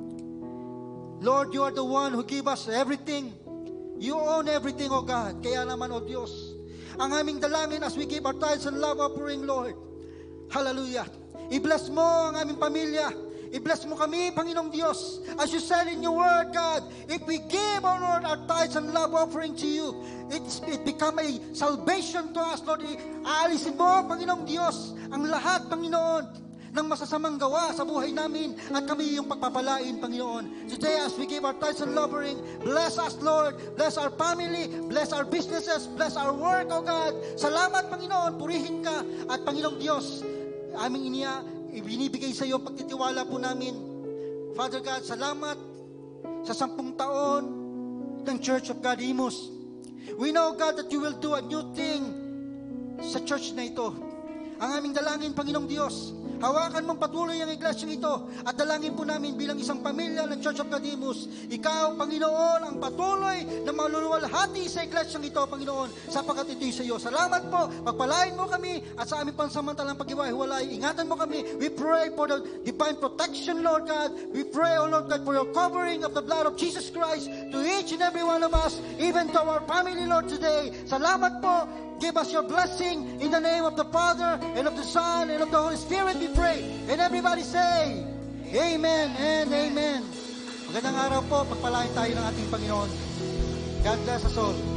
Speaker 4: Lord, you are the one who give us everything. You own everything, O God. Kaya naman, O Diyos, ang aming dalangin as we give our tithes and love offering, Lord. Hallelujah. I-bless mo ang aming pamilya. I-bless mo kami, Panginoong Diyos. As you said in your word, God, if we give, O Lord, our tithes and love offering to you, it's, it become a salvation to us, Lord. Aalisin mo, Panginoong Diyos, ang lahat, Panginoon, ng masasamang gawa sa buhay namin at kami yung pagpapalain, Panginoon. Today, as we give our tithes and offering, bless us, Lord. Bless our family. Bless our businesses. Bless our work, O God. Salamat, Panginoon. Purihin ka. At Panginoong Diyos, aming iniya, ibinibigay sa iyo ang pagtitiwala po namin. Father God, salamat sa sampung taon ng Church of God Imus. We know, God, that you will do a new thing sa church na ito. Ang aming dalangin, Panginoong Diyos, hawakan mong patuloy ang iglesyang ito at dalangin po namin bilang isang pamilya ng Church of God Imus. Ikaw, Panginoon, ang patuloy na maluluwalhati sa iglesyang ito, Panginoon, sapagkat ito'y sa iyo. Salamat po, pagpalain mo kami at sa aming pansamantalang pag-iwahiwalay, ingatan mo kami. We pray for the divine protection, Lord God. We pray, O Lord God, for your covering of the blood of Jesus Christ to each and every one of us, even to our family, Lord, today. Salamat po. Give us your blessing in the name of the Father and of the Son and of the Holy Spirit, we pray. And everybody say, Amen and Amen. Magandang araw po, pagpalain tayo ng ating Panginoon. God bless us all.